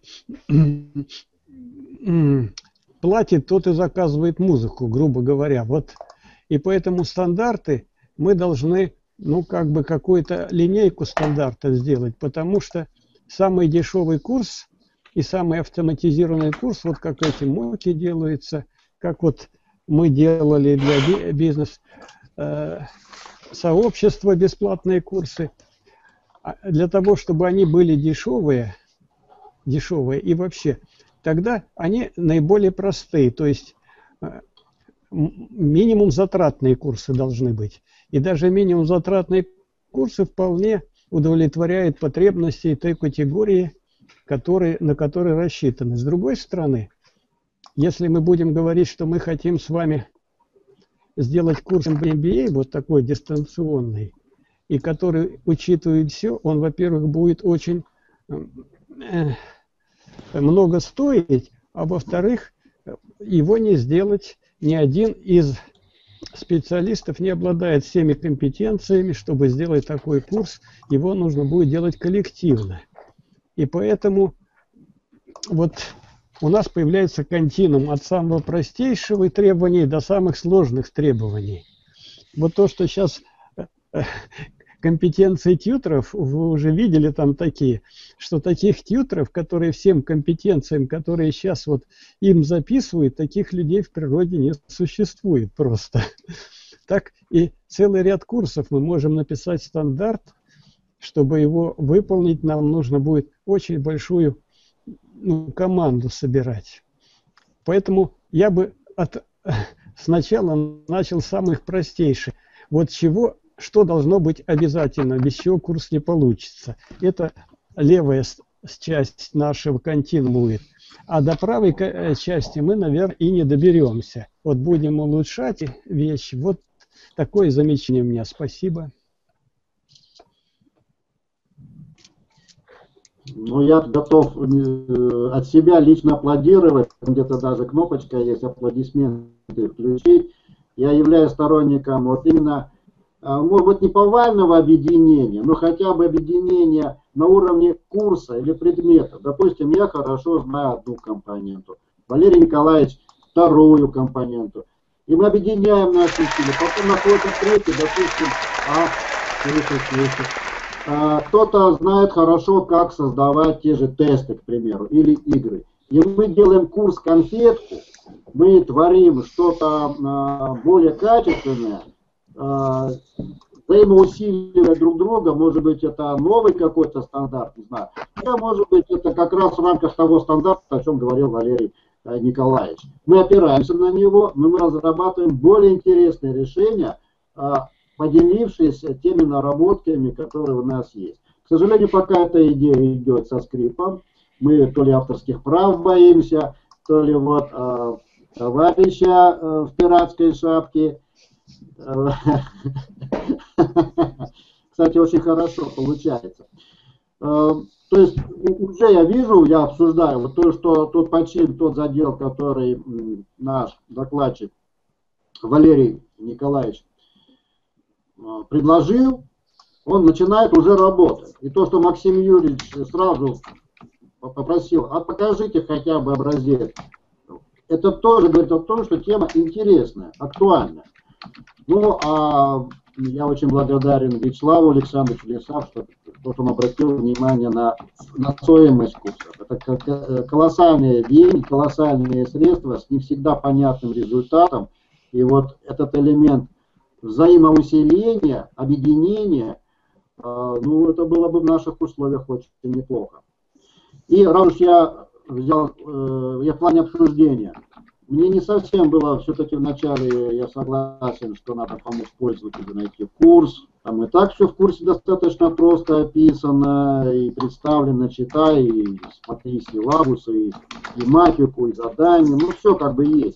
Speaker 6: платит, тот и заказывает музыку, грубо говоря. Вот. И поэтому стандарты мы должны, ну, как бы какую-то линейку стандартов сделать, потому что самый дешевый курс и самый автоматизированный курс, вот как эти моки делаются, как вот мы делали для бизнес-сообщества бесплатные курсы, для того, чтобы они были дешевые и вообще, тогда они наиболее простые, то есть минимум затратные курсы должны быть. И даже минимум затратные курсы вполне удовлетворяют потребности той категории, на которые рассчитаны. С другой стороны, если мы будем говорить, что мы хотим с вами сделать курс MBA, вот такой дистанционный, и который учитывает все, он, во-первых, будет очень много стоить, а во-вторых, его не сделать ни один из специалистов не обладает всеми компетенциями, чтобы сделать такой курс, его нужно будет делать коллективно. И поэтому вот у нас появляется континуум от самого простейшего требования до самых сложных требований. Вот то, что сейчас компетенции тьюторов, вы уже видели там такие, что таких тьюторов, которые всем компетенциям, которые сейчас вот им записывают, таких людей в природе не существует просто. Так и целый ряд курсов мы можем написать стандарт, чтобы его выполнить, нам нужно будет очень большую команду собирать. Поэтому я бы сначала начал с самых простейших. Вот что должно быть обязательно, без чего курс не получится. Это левая часть нашего континуума будет. А до правой части мы, наверное, и не доберемся. Вот будем улучшать вещи. Вот такое замечание у меня. Спасибо.
Speaker 1: Ну, я готов от себя лично аплодировать, где-то даже кнопочка есть, аплодисменты включить. Я являюсь сторонником вот именно, может быть, не повального объединения, но хотя бы объединения на уровне курса или предмета. Допустим, я хорошо знаю одну компоненту, Валерий Николаевич вторую компоненту. И мы объединяем наши силы, потом находим третий, допустим, кто-то знает хорошо, как создавать те же тесты, к примеру, или игры. И мы делаем курс-конфетку, мы творим что-то более качественное, взаимоусиливая друг друга, может быть, это новый какой-то стандарт, не знаю. А может быть, это как раз в рамках того стандарта, о чем говорил Валерий Николаевич. Мы опираемся на него, но мы разрабатываем более интересные решения, поделившись теми наработками, которые у нас есть. К сожалению, пока эта идея идет со скрипом, мы то ли авторских прав боимся, то ли вот товарища в пиратской шапке. Кстати, очень хорошо получается. То есть уже я вижу, я обсуждаю вот то, что тот почин, тот задел, который наш докладчик Валерий Николаевич предложил, он начинает уже работать. И то, что Максим Юрьевич сразу попросил, а покажите хотя бы образец, это тоже говорит о том, что тема интересная, актуальная. Ну, а я очень благодарен Вячеславу Александровичу Лесав, что он обратил внимание на стоимость курсов. Это колоссальные деньги, колоссальные средства с не всегда понятным результатом. И вот этот элемент взаимоусиления, объединения, ну, это было бы в наших условиях очень неплохо. И раз уж я взял, я в плане обсуждения, мне не совсем было, все-таки вначале я согласен, что надо помочь пользователю найти курс. Там и так все в курсе достаточно просто описано и представлено, читай, и смотри силабусы, и тематику, и задания, ну все как бы есть.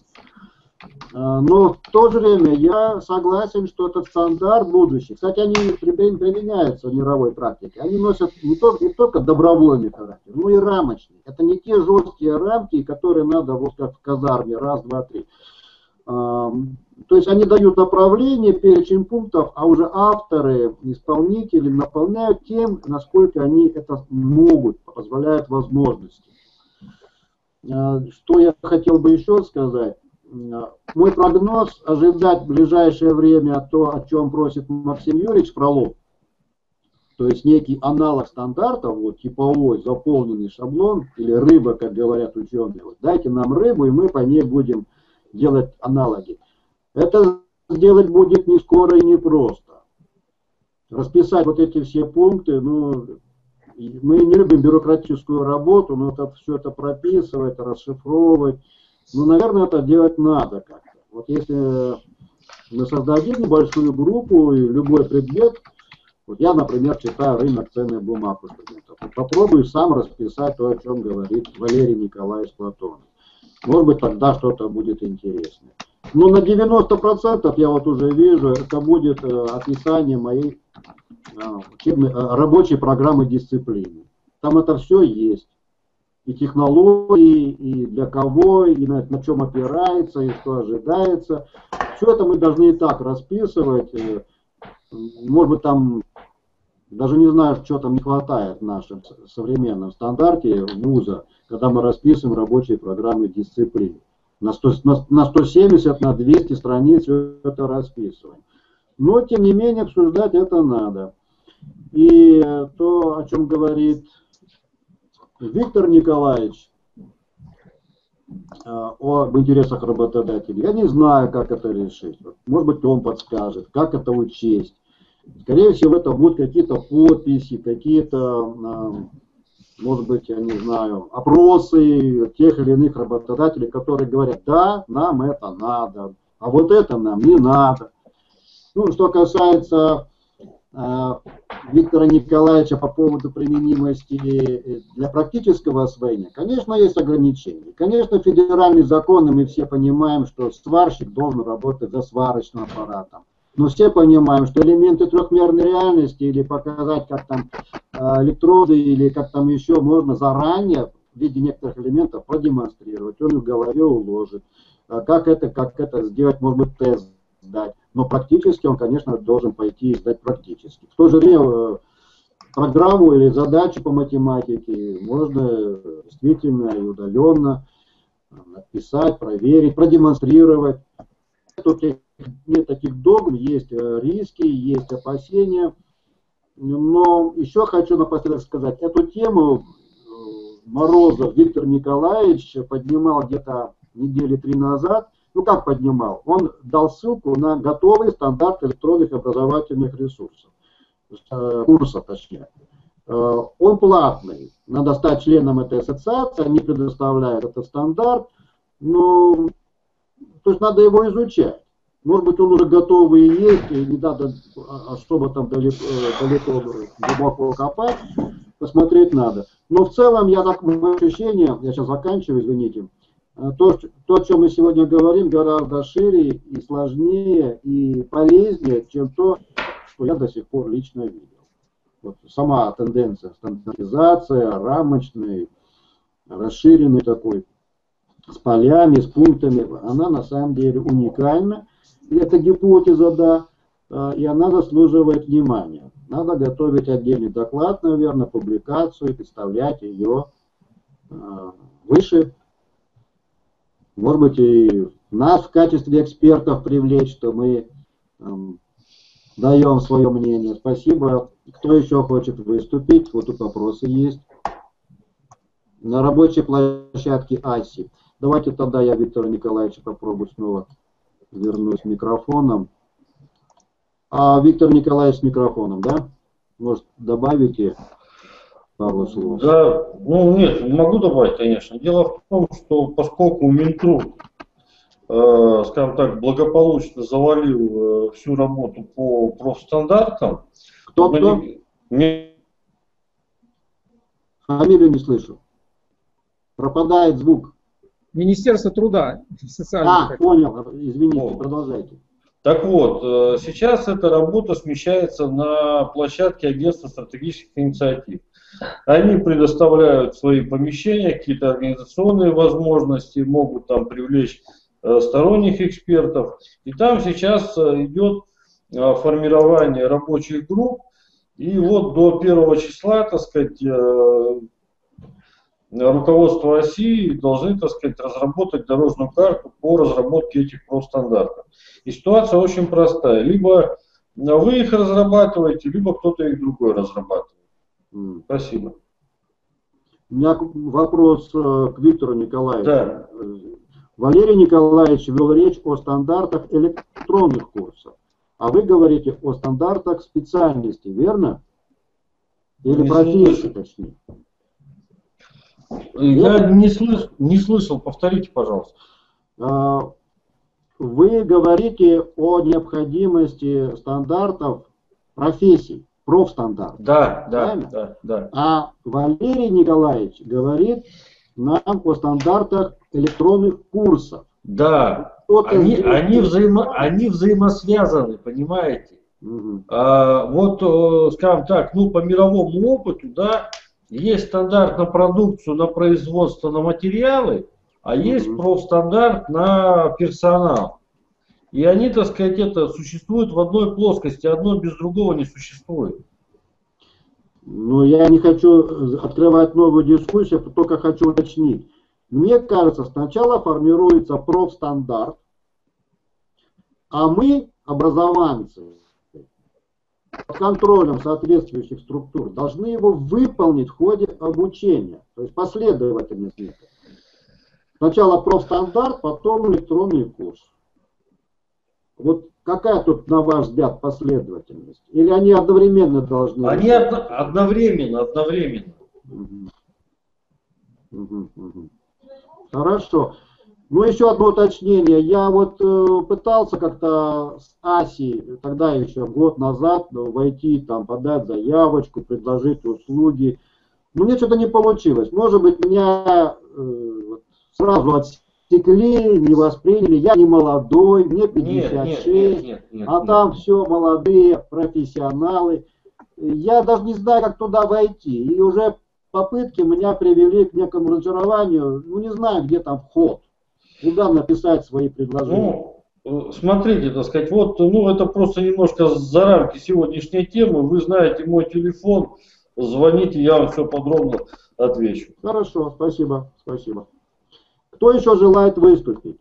Speaker 1: Но в то же время я согласен, что этот стандарт будущий, кстати, они применяются в мировой практике, они носят не только добровольный характер, но и рамочный. Это не те жесткие рамки, которые надо вот как в казарме, раз, два, три. То есть они дают направление, перечень пунктов, а уже авторы, исполнители наполняют тем, насколько они это могут, позволяют возможности. Что я хотел бы еще сказать. Мой прогноз ожидать в ближайшее время то, о чем просит Максим Юрьевич Фролов, то есть некий аналог стандарта, вот типовой заполненный шаблон, или рыба, как говорят ученые, вот, дайте нам рыбу, и мы по ней будем делать аналоги. Это сделать будет не скоро и не просто. Расписать вот эти все пункты, ну, мы не любим бюрократическую работу, но это, все это прописывать, расшифровывать. Ну, наверное, это делать надо как-то. Вот если мы создадим небольшую группу и любой предмет, вот я, например, читаю рынок ценных бумаг у студентов, попробую сам расписать то, о чем говорит Валерий Николаевич Платонов. Может быть, тогда что-то будет интересное. Но на 90% я вот уже вижу, это будет описание моей рабочей программы дисциплины. Там это все есть. И технологии, и для кого, и на чем опирается, и что ожидается. Все это мы должны и так расписывать. Может быть, там, даже не знаю, что там не хватает в нашем современном стандарте вуза, когда мы расписываем рабочие программы дисциплин. На 170, на 200 страниц все это расписываем. Но, тем не менее, обсуждать это надо. И то, о чем говорит Виктор Николаевич об интересах работодателей, я не знаю, как это решить. Может быть, он подскажет, как это учесть. Скорее всего, это будут какие-то подписи, какие-то, может быть, я не знаю, опросы тех или иных работодателей, которые говорят, да, нам это надо, а вот это нам не надо. Ну, что касается Виктора Николаевича по поводу применимости для практического освоения, конечно, есть ограничения. Конечно, федеральные законы, мы все понимаем, что сварщик должен работать за сварочным аппаратом. Но все понимаем, что элементы трехмерной реальности или показать, как там электроды или как там еще можно заранее в виде некоторых элементов продемонстрировать. Он в голове уложит. Как это сделать, может быть, тест сдать. Но практически он, конечно, должен пойти и сдать практически. В то же время программу или задачу по математике можно действительно и удаленно написать, проверить, продемонстрировать. Тут нет таких догм, есть риски, есть опасения. Но еще хочу напоследок сказать, эту тему Морозов Виктор Николаевич поднимал где-то недели 3 назад. Ну как поднимал? Он дал ссылку на готовый стандарт электронных образовательных ресурсов. Курса, точнее. Он платный. Надо стать членом этой ассоциации, они предоставляют этот стандарт. Но, то есть надо его изучать. Может быть, он уже готовый и есть, и не надо особо там далеко глубоко копать, посмотреть надо. Но в целом, мое ощущение, я сейчас заканчиваю, извините, то, о чем мы сегодня говорим, гораздо шире и сложнее и полезнее, чем то, что я до сих пор лично видел. Вот сама тенденция стандартизация, рамочный, расширенный такой, с полями, с пунктами, она на самом деле уникальна. И это гипотеза, да, и она заслуживает внимания. Надо готовить отдельный доклад, наверное, публикацию, представлять ее выше. Может быть, и нас в качестве экспертов привлечь, что мы даем свое мнение. Спасибо. Кто еще хочет выступить? Вот тут вопросы есть. На рабочей площадке АСИ. Давайте тогда я Виктора Николаевича попробую снова вернусь микрофоном. А Виктор Николаевич с микрофоном, да? Может, добавите пару слов?
Speaker 5: Да, ну нет, могу добавить, конечно. Дело в том, что поскольку Минтруд, скажем так, благополучно завалил всю работу по профстандартам.
Speaker 1: Кто? Фамилию не слышу. Пропадает звук.
Speaker 2: Министерство труда.
Speaker 1: Понял. Извините, продолжайте.
Speaker 5: Так вот, сейчас эта работа смещается на площадке Агентства стратегических инициатив. Они предоставляют свои помещения, какие-то организационные возможности, могут там привлечь сторонних экспертов. И там сейчас идет формирование рабочих групп. И вот до 1 числа, так сказать, руководство России должны, так сказать, разработать дорожную карту по разработке этих профстандартов. И ситуация очень простая. Либо вы их разрабатываете, либо кто-то их другой разрабатывает. Спасибо.
Speaker 1: У меня вопрос к Виктору Николаевичу.
Speaker 5: Да.
Speaker 1: Валерий Николаевич вел речь о стандартах электронных курсов. А вы говорите о стандартах специальности, верно? Или профессии, точнее.
Speaker 5: Я не слышал, повторите, пожалуйста.
Speaker 1: Вы говорите о необходимости стандартов профессий, профстандартов.
Speaker 5: Да.
Speaker 1: А Валерий Николаевич говорит нам о стандартах электронных курсов.
Speaker 5: Да, они взаимосвязаны, понимаете?
Speaker 1: Угу.
Speaker 5: Вот, скажем так, ну, по мировому опыту, да, есть стандарт на продукцию, на производство, на материалы, а есть профстандарт на персонал. И они, так сказать, существуют в одной плоскости, одно без другого не существует.
Speaker 1: Ну, я не хочу открывать новую дискуссию, только хочу уточнить. Мне кажется, сначала формируется профстандарт, а мы, образованцы, под контролем соответствующих структур, должны его выполнить в ходе обучения. То есть последовательность. Сначала профстандарт, потом электронный курс. Вот какая тут, на ваш взгляд, последовательность? Или они одновременно должны...
Speaker 5: Они одновременно.
Speaker 1: Хорошо. Ну, еще одно уточнение. Я вот пытался как-то с АСИ, тогда еще год назад, войти, там, подать заявочку, предложить услуги. Но мне что-то не получилось. Может быть, меня сразу отсекли, не восприняли. Я не молодой, мне 56,
Speaker 5: нет.
Speaker 1: там все молодые профессионалы. я даже не знаю, как туда войти. И уже попытки меня привели к некому разочарованию. Ну, не знаю, где там вход. Куда написать свои предложения.
Speaker 5: Ну, смотрите, так сказать, вот, ну, это просто немножко за рамки сегодняшней темы. Вы знаете мой телефон, звоните, я вам все подробно отвечу.
Speaker 1: Хорошо, спасибо, спасибо. Кто еще желает выступить?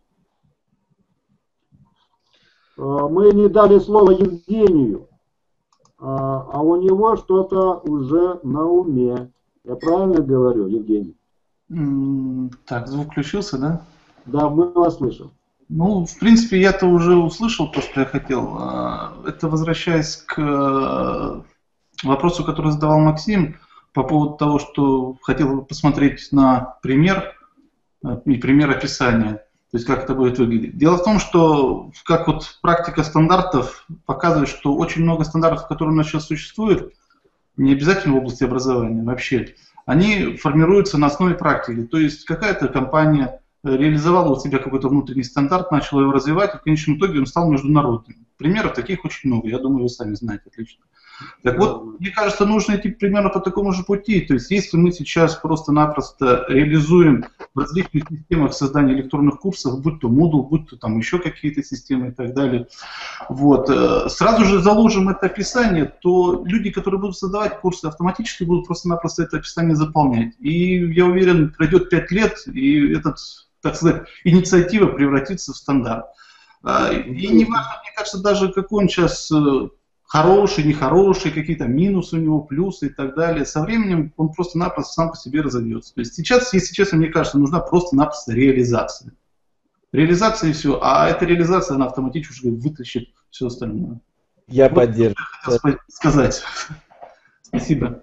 Speaker 1: Мы не дали слово Евгению, а у него что-то уже на уме. Я правильно говорю, Евгений?
Speaker 3: Так, звук включился, да?
Speaker 1: Да, мы вас слышим.
Speaker 3: Ну, в принципе, я-то уже услышал то, что я хотел. Это возвращаясь к вопросу, который задавал Максим, по поводу того, что хотел бы посмотреть на пример и пример описания. То есть, как это будет выглядеть. Дело в том, что как вот практика стандартов показывает, что очень много стандартов, которые у нас сейчас существуют, не обязательно в области образования вообще, они формируются на основе практики. То есть, какая-то компания реализовала у себя какой-то внутренний стандарт, начала его развивать, и в конечном итоге он стал международным. Примеров таких очень много, я думаю, вы сами знаете отлично. Так вот, мне кажется, нужно идти примерно по такому же пути. То есть, если мы сейчас просто-напросто реализуем в различных системах создания электронных курсов, будь то Moodle, будь то там еще какие-то системы и так далее, вот, сразу же заложим это описание, то люди, которые будут создавать курсы, автоматически будут просто-напросто это описание заполнять. И я уверен, пройдет 5 лет, и этот, так сказать, инициатива превратится в стандарт. И не важно, мне кажется, даже какой он сейчас хороший, нехороший, какие-то минусы у него, плюсы и так далее. Со временем он просто-напросто сам по себе разовьется. То есть сейчас, если честно, мне кажется, нужна просто-напросто реализация. Реализация и все. А эта реализация, она автоматически вытащит все остальное.
Speaker 4: Я
Speaker 3: вот
Speaker 4: поддерживаю.
Speaker 3: Что я хотел сказать. Спасибо.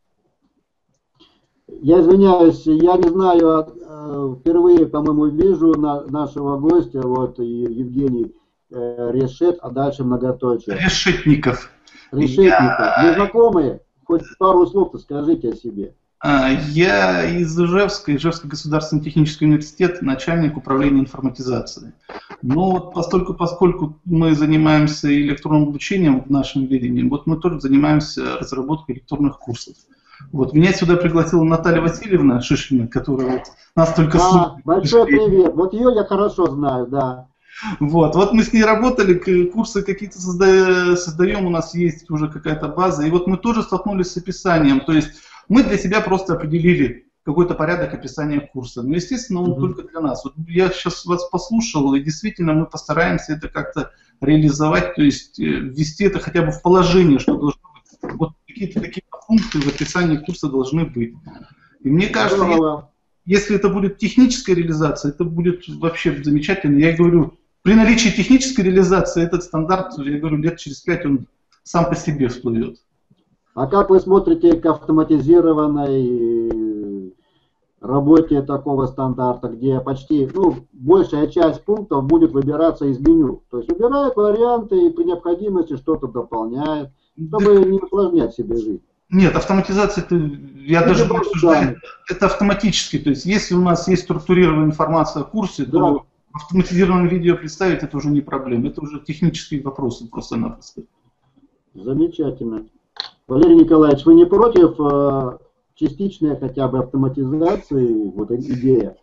Speaker 1: Я извиняюсь, я не знаю, впервые, по-моему, вижу нашего гостя, вот Евгений Решет, а дальше многоточие.
Speaker 3: Решетников.
Speaker 1: Решетников. Вы знакомые? Хоть пару слов-то скажите о себе.
Speaker 3: Я из Ижевской государственный технический университет, начальник управления информатизацией. Но вот поскольку мы занимаемся электронным обучением в нашем видении, вот мы тоже занимаемся разработкой электронных курсов. Вот меня сюда пригласила Наталья Васильевна Шишкина, которая нас только слушает.
Speaker 1: Большой привет. Вот ее я хорошо знаю, да.
Speaker 3: Вот мы с ней работали, курсы какие-то создаем, у нас есть уже какая-то база, и вот мы тоже столкнулись с описанием, то есть мы для себя просто определили какой-то порядок описания курса, но естественно он только для нас. Вот я сейчас вас послушал, и действительно мы постараемся это как-то реализовать, то есть ввести это хотя бы в положение, что должно быть. Вот какие-то такие пункты в описании курса должны быть. И мне кажется, если это будет техническая реализация, это будет вообще замечательно. Я говорю, при наличии технической реализации этот стандарт, я говорю, лет через 5 он сам по себе всплывет.
Speaker 1: А как вы смотрите к автоматизированной работе такого стандарта, где почти, большая часть пунктов будет выбираться из меню? То есть выбирает варианты и при необходимости что-то дополняет, чтобы не усложнять себе жизнь.
Speaker 3: Нет, автоматизация, я даже не обсуждаю, это автоматически. То есть, если у нас есть структурированная информация о курсе, то в автоматизированном видео представить это уже не проблема. Это уже технические вопросы просто-напросто.
Speaker 1: Замечательно. Валерий Николаевич, вы не против частичной хотя бы автоматизации, вот идея?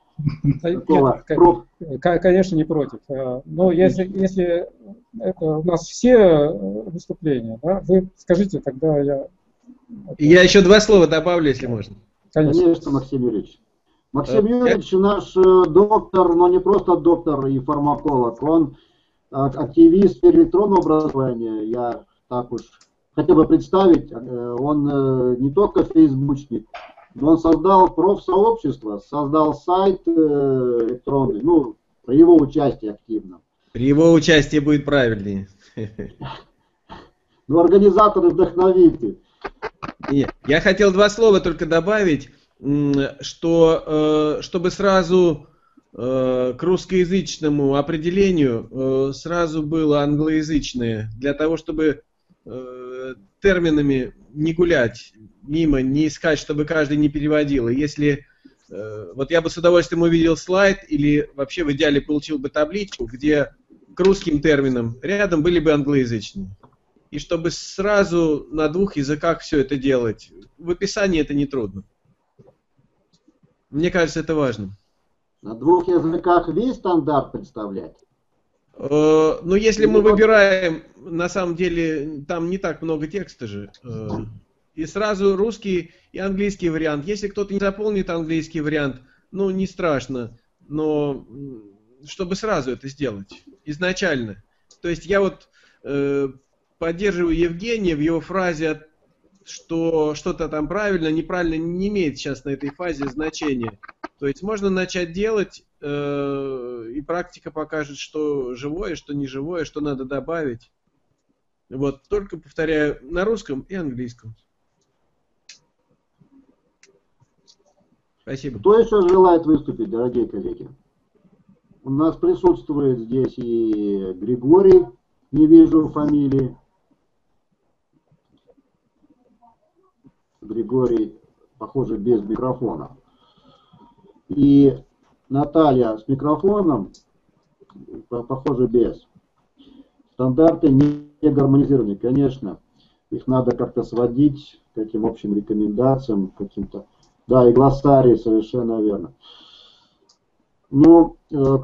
Speaker 2: Конечно, не против. Но если это у нас все выступления, да, вы скажите, тогда я...
Speaker 4: Я еще 2 слова добавлю, если можно.
Speaker 1: Конечно, Максим Юрьевич. Максим Юрьевич наш доктор, но не просто доктор и фармаколог, он активист электронного образования. Я так уж хотел бы представить, он не только фейсбучник, но он создал профсообщество, создал сайт электронный, при его участии активно.
Speaker 4: При его участии будет правильнее.
Speaker 1: Организаторы вдохновители.
Speaker 4: Я хотел 2 слова только добавить, что чтобы сразу к русскоязычному определению сразу было англоязычное, для того, чтобы терминами не гулять мимо, не искать, чтобы каждый не переводил. И если вот я бы с удовольствием увидел слайд или вообще в идеале получил бы табличку, где к русским терминам рядом были бы англоязычные. и чтобы сразу на 2 языках все это делать. В описании это нетрудно. Мне кажется, это важно.
Speaker 1: На 2 языках весь стандарт представлять?
Speaker 4: Ну, если мы выбираем, на самом деле, там не так много текста же. И сразу русский и английский вариант. Если кто-то не заполнит английский вариант, ну, не страшно. Но чтобы сразу это сделать, изначально. То есть я вот поддерживаю Евгения в его фразе, что что-то там правильно, неправильно, не имеет сейчас на этой фазе значения. То есть можно начать делать, и практика покажет, что живое, что не живое, что надо добавить. Вот, только, повторяю, на русском и английском. Спасибо.
Speaker 1: Кто еще желает выступить, дорогие коллеги? У нас присутствует здесь и Григорий, не вижу фамилии. Григорий, похоже, без микрофона. И Наталья с микрофоном, похоже, без. Стандарты не гармонизированы, конечно. Их надо как-то сводить к этим общим рекомендациям, каким-то. Да, и глоссарий, совершенно верно. Ну,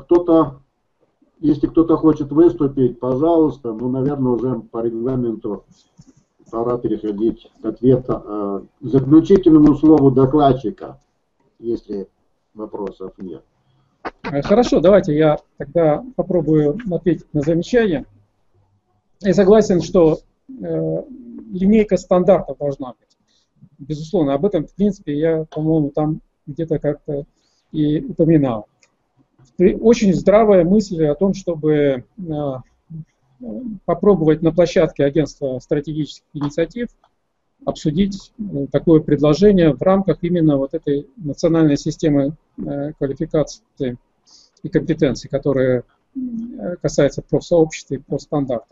Speaker 1: если кто-то хочет выступить, пожалуйста, ну, наверное, уже по регламенту пора переходить к ответу, заключительному слову докладчика, если вопросов нет.
Speaker 2: Хорошо, давайте я тогда попробую ответить на замечание. Я согласен, что линейка стандартов должна быть. Безусловно, об этом, в принципе, я, по-моему, там где-то как-то и упоминал. Очень здравая мысль о том, чтобы попробовать на площадке агентства стратегических инициатив обсудить такое предложение в рамках именно вот этой национальной системы квалификации и компетенций, которая касается профсообщества и профстандартов.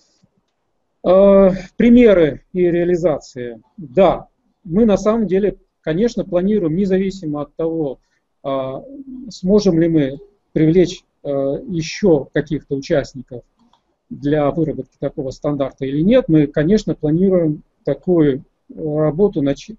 Speaker 2: Примеры и реализации. Да, мы на самом деле, конечно, планируем, независимо от того, сможем ли мы привлечь еще каких-то участников для выработки такого стандарта или нет, мы, конечно, планируем такую работу начать,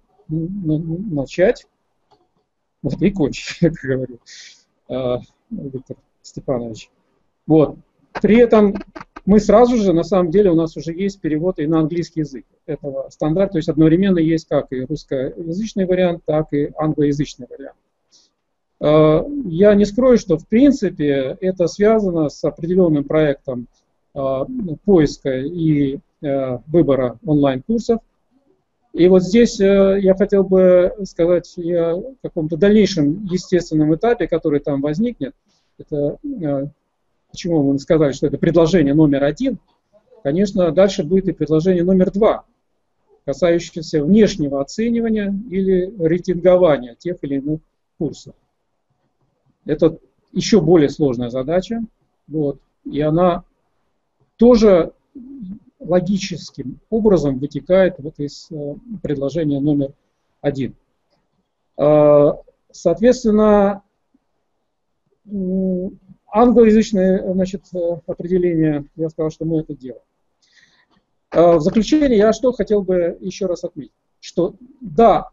Speaker 2: вот и кончить, как говорю Виктор Степанович. Вот. При этом мы сразу же, на самом деле, у нас уже есть перевод и на английский язык этого стандарта, то есть одновременно есть как и русскоязычный вариант, так и англоязычный вариант. Я не скрою, что в принципе это связано с определенным проектом поиска и выбора онлайн-курсов. И вот здесь я хотел бы сказать о каком-то дальнейшем естественном этапе, который там возникнет. Это, почему мы сказали, что это предложение номер 1. Конечно, дальше будет и предложение номер 2, касающееся внешнего оценивания или рейтингования тех или иных курсов. Это еще более сложная задача, вот, и она тоже логическим образом вытекает вот из предложения номер 1. Соответственно, англоязычное, значит, определение, я сказал, что мы это делаем. В заключение я что хотел бы еще раз отметить, что да,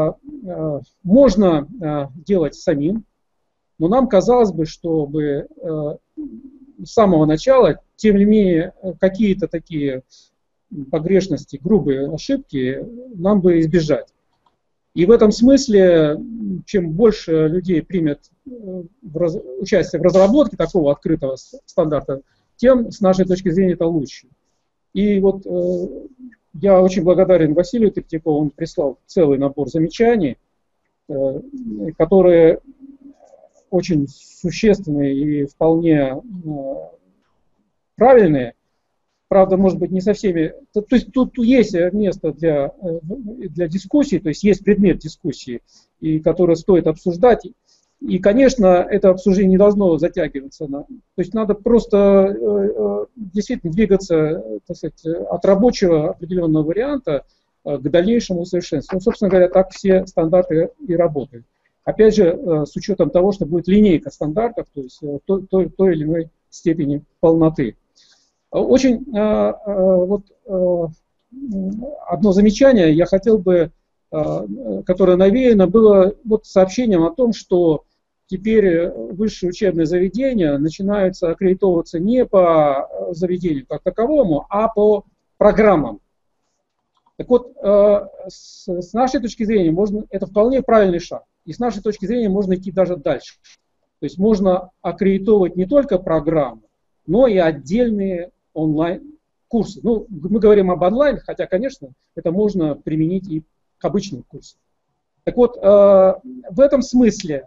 Speaker 2: можно делать самим, но нам казалось бы, чтобы с самого начала, тем не менее, какие-то такие погрешности, грубые ошибки нам бы избежать. И в этом смысле, чем больше людей примет участие в разработке такого открытого стандарта, тем, с нашей точки зрения, это лучше. И вот я очень благодарен Василию Третьякову, он прислал целый набор замечаний, которые очень существенные и вполне правильные. Правда, может быть, не со всеми. То есть тут есть место для дискуссий, то есть есть предмет дискуссии, и который стоит обсуждать. И, конечно, это обсуждение не должно затягиваться. То есть надо просто действительно двигаться, так сказать, от рабочего определенного варианта к дальнейшему усовершенствованию. Ну, собственно говоря, так все стандарты и работают. Опять же, с учетом того, что будет линейка стандартов, то есть той или иной степени полноты. Очень одно замечание я хотел бы, которое навеяно было сообщением о том, что теперь высшие учебные заведения начинаются аккредитовываться не по заведению как таковому, а по программам. Так вот, с нашей точки зрения, это вполне правильный шаг. И с нашей точки зрения можно идти даже дальше. То есть можно аккредитовать не только программы, но и отдельные онлайн-курсы. Ну, мы говорим об онлайн, хотя, конечно, это можно применить и к обычным курсам. Так вот, в этом смысле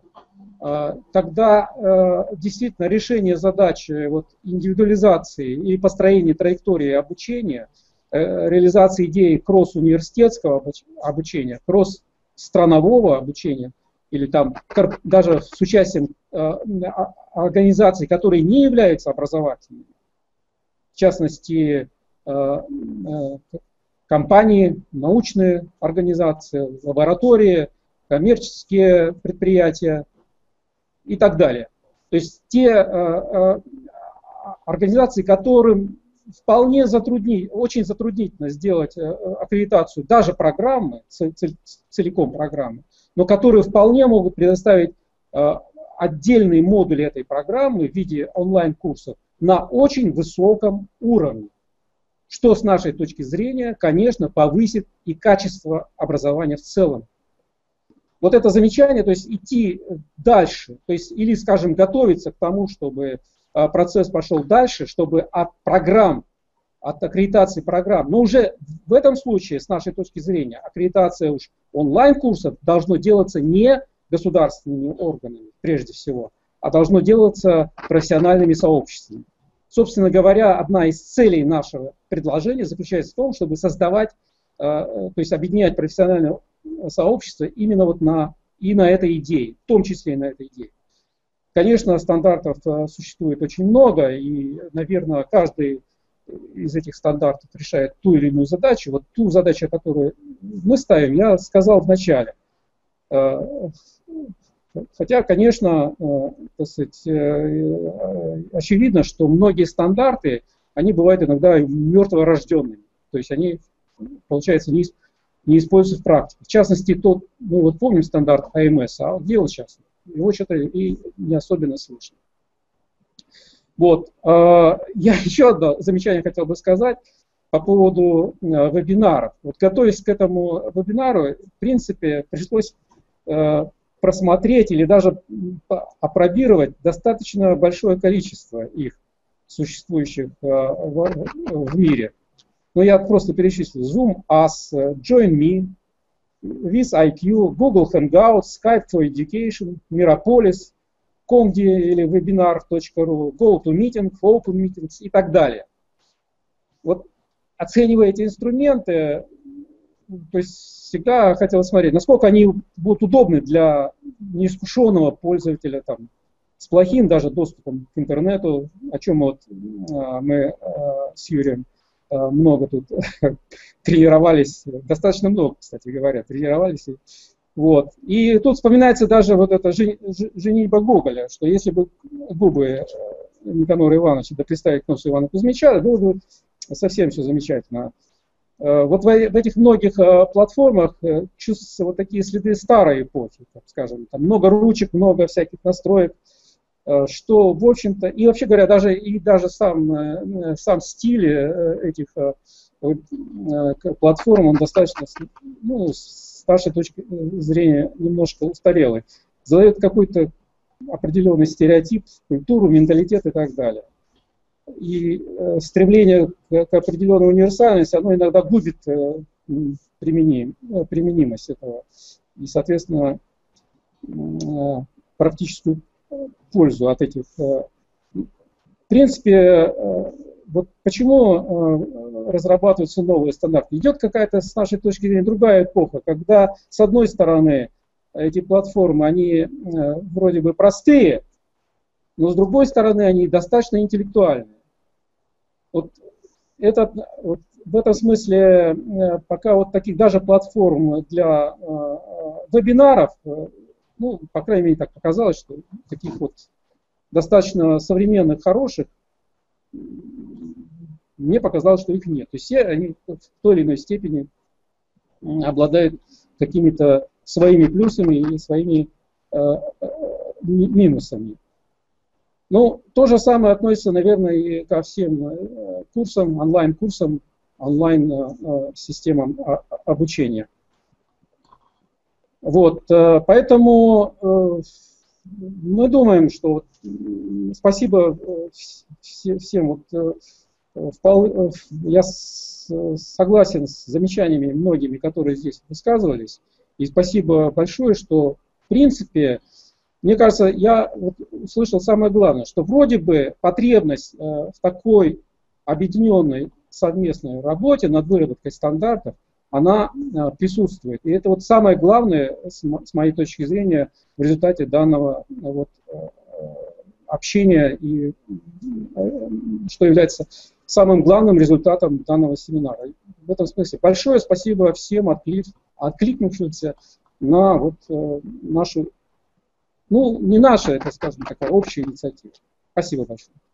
Speaker 2: тогда действительно решение задачи индивидуализации и построения траектории обучения, реализации идеи кросс-университетского обучения, кросс-странового обучения, или там даже с участием организаций, которые не являются образовательными, в частности, компании, научные организации, лаборатории, коммерческие предприятия и так далее. То есть те организации, которым вполне очень затруднительно сделать аккредитацию даже программы, целиком программы, но которые вполне могут предоставить отдельные модули этой программы в виде онлайн-курсов на очень высоком уровне, что с нашей точки зрения, конечно, повысит и качество образования в целом. Вот это замечание, то есть идти дальше, то есть или, скажем, готовиться к тому, чтобы процесс пошел дальше, чтобы от программ, от аккредитации программ, но уже в этом случае, с нашей точки зрения, аккредитация уж онлайн-курсов должно делаться не государственными органами, прежде всего, а должно делаться профессиональными сообществами. Собственно говоря, одна из целей нашего предложения заключается в том, чтобы создавать, то есть объединять профессиональное сообщество именно на этой идее, в том числе и на этой идее. Конечно, стандартов существует очень много, и, наверное, каждый из этих стандартов решает ту или иную задачу. Вот ту задачу, которую мы ставим, я сказал в начале. Хотя, конечно, так сказать, очевидно, что многие стандарты, они бывают иногда мертворожденными. То есть они, получается, не используются в практике. В частности, мы вот помним стандарт АМС, а где он сейчас? Его что-то и не особенно слышно. Вот. Я еще одно замечание хотел бы сказать по поводу вебинаров. Вот, готовясь к этому вебинару, в принципе, пришлось просмотреть или даже опробировать достаточно большое количество их, существующих в мире. Но я просто перечислю: Zoom, Us, JoinMe, WizIQ, Google Hangouts, Skype for Education, Mirapolis, Comdi или webinar.ru, GoToMeeting, OpenMeetings и так далее. Вот, оценивая эти инструменты, то есть всегда хотел смотреть, насколько они будут удобны для неискушенного пользователя, там, с плохим даже доступом к интернету, о чем мы с Юрием много тут тренировались, достаточно много, кстати говоря, тренировались. Вот. И тут вспоминается даже вот эта женитьба Гоголя, что если бы губы Никанора Ивановича доприставить к носу Ивана Кузьмича, было бы совсем все замечательно. Вот в этих многих платформах чувствуются вот такие следы старой эпохи, так скажем. Там много ручек, много всяких настроек, что, в общем-то, и вообще говоря, даже сам стиль этих платформ, он достаточно, с нашей точки зрения, немножко устарелый. Задает какой-то определенный стереотип, культуру, менталитет и так далее. И стремление к определенной универсальности, оно иногда губит применимость этого и, соответственно, практическую пользу от этих. В принципе, вот почему разрабатываются новые стандарты? Идет какая-то, с нашей точки зрения, другая эпоха, когда, с одной стороны, эти платформы, они вроде бы простые, но с другой стороны, они достаточно интеллектуальные. Вот в этом смысле пока вот таких даже платформ для вебинаров, по крайней мере, так показалось, что таких вот достаточно современных, хороших, мне показалось, что их нет. То есть все они в той или иной степени обладают какими-то своими плюсами и своими минусами. Ну, то же самое относится, наверное, и ко всем курсам, онлайн-курсам, онлайн-системам обучения. Вот, поэтому мы думаем, что спасибо всем. Я согласен с замечаниями многими, которые здесь высказывались. И спасибо большое, что в принципе, мне кажется, я услышал самое главное, что вроде бы потребность в такой объединенной совместной работе над выработкой стандартов, она присутствует. И это вот самое главное, с моей точки зрения, в результате данного общения, и что является самым главным результатом данного семинара. В этом смысле большое спасибо всем откликнувшимся на нашу, ну не наша, это, скажем, такая общая инициатива. Спасибо большое.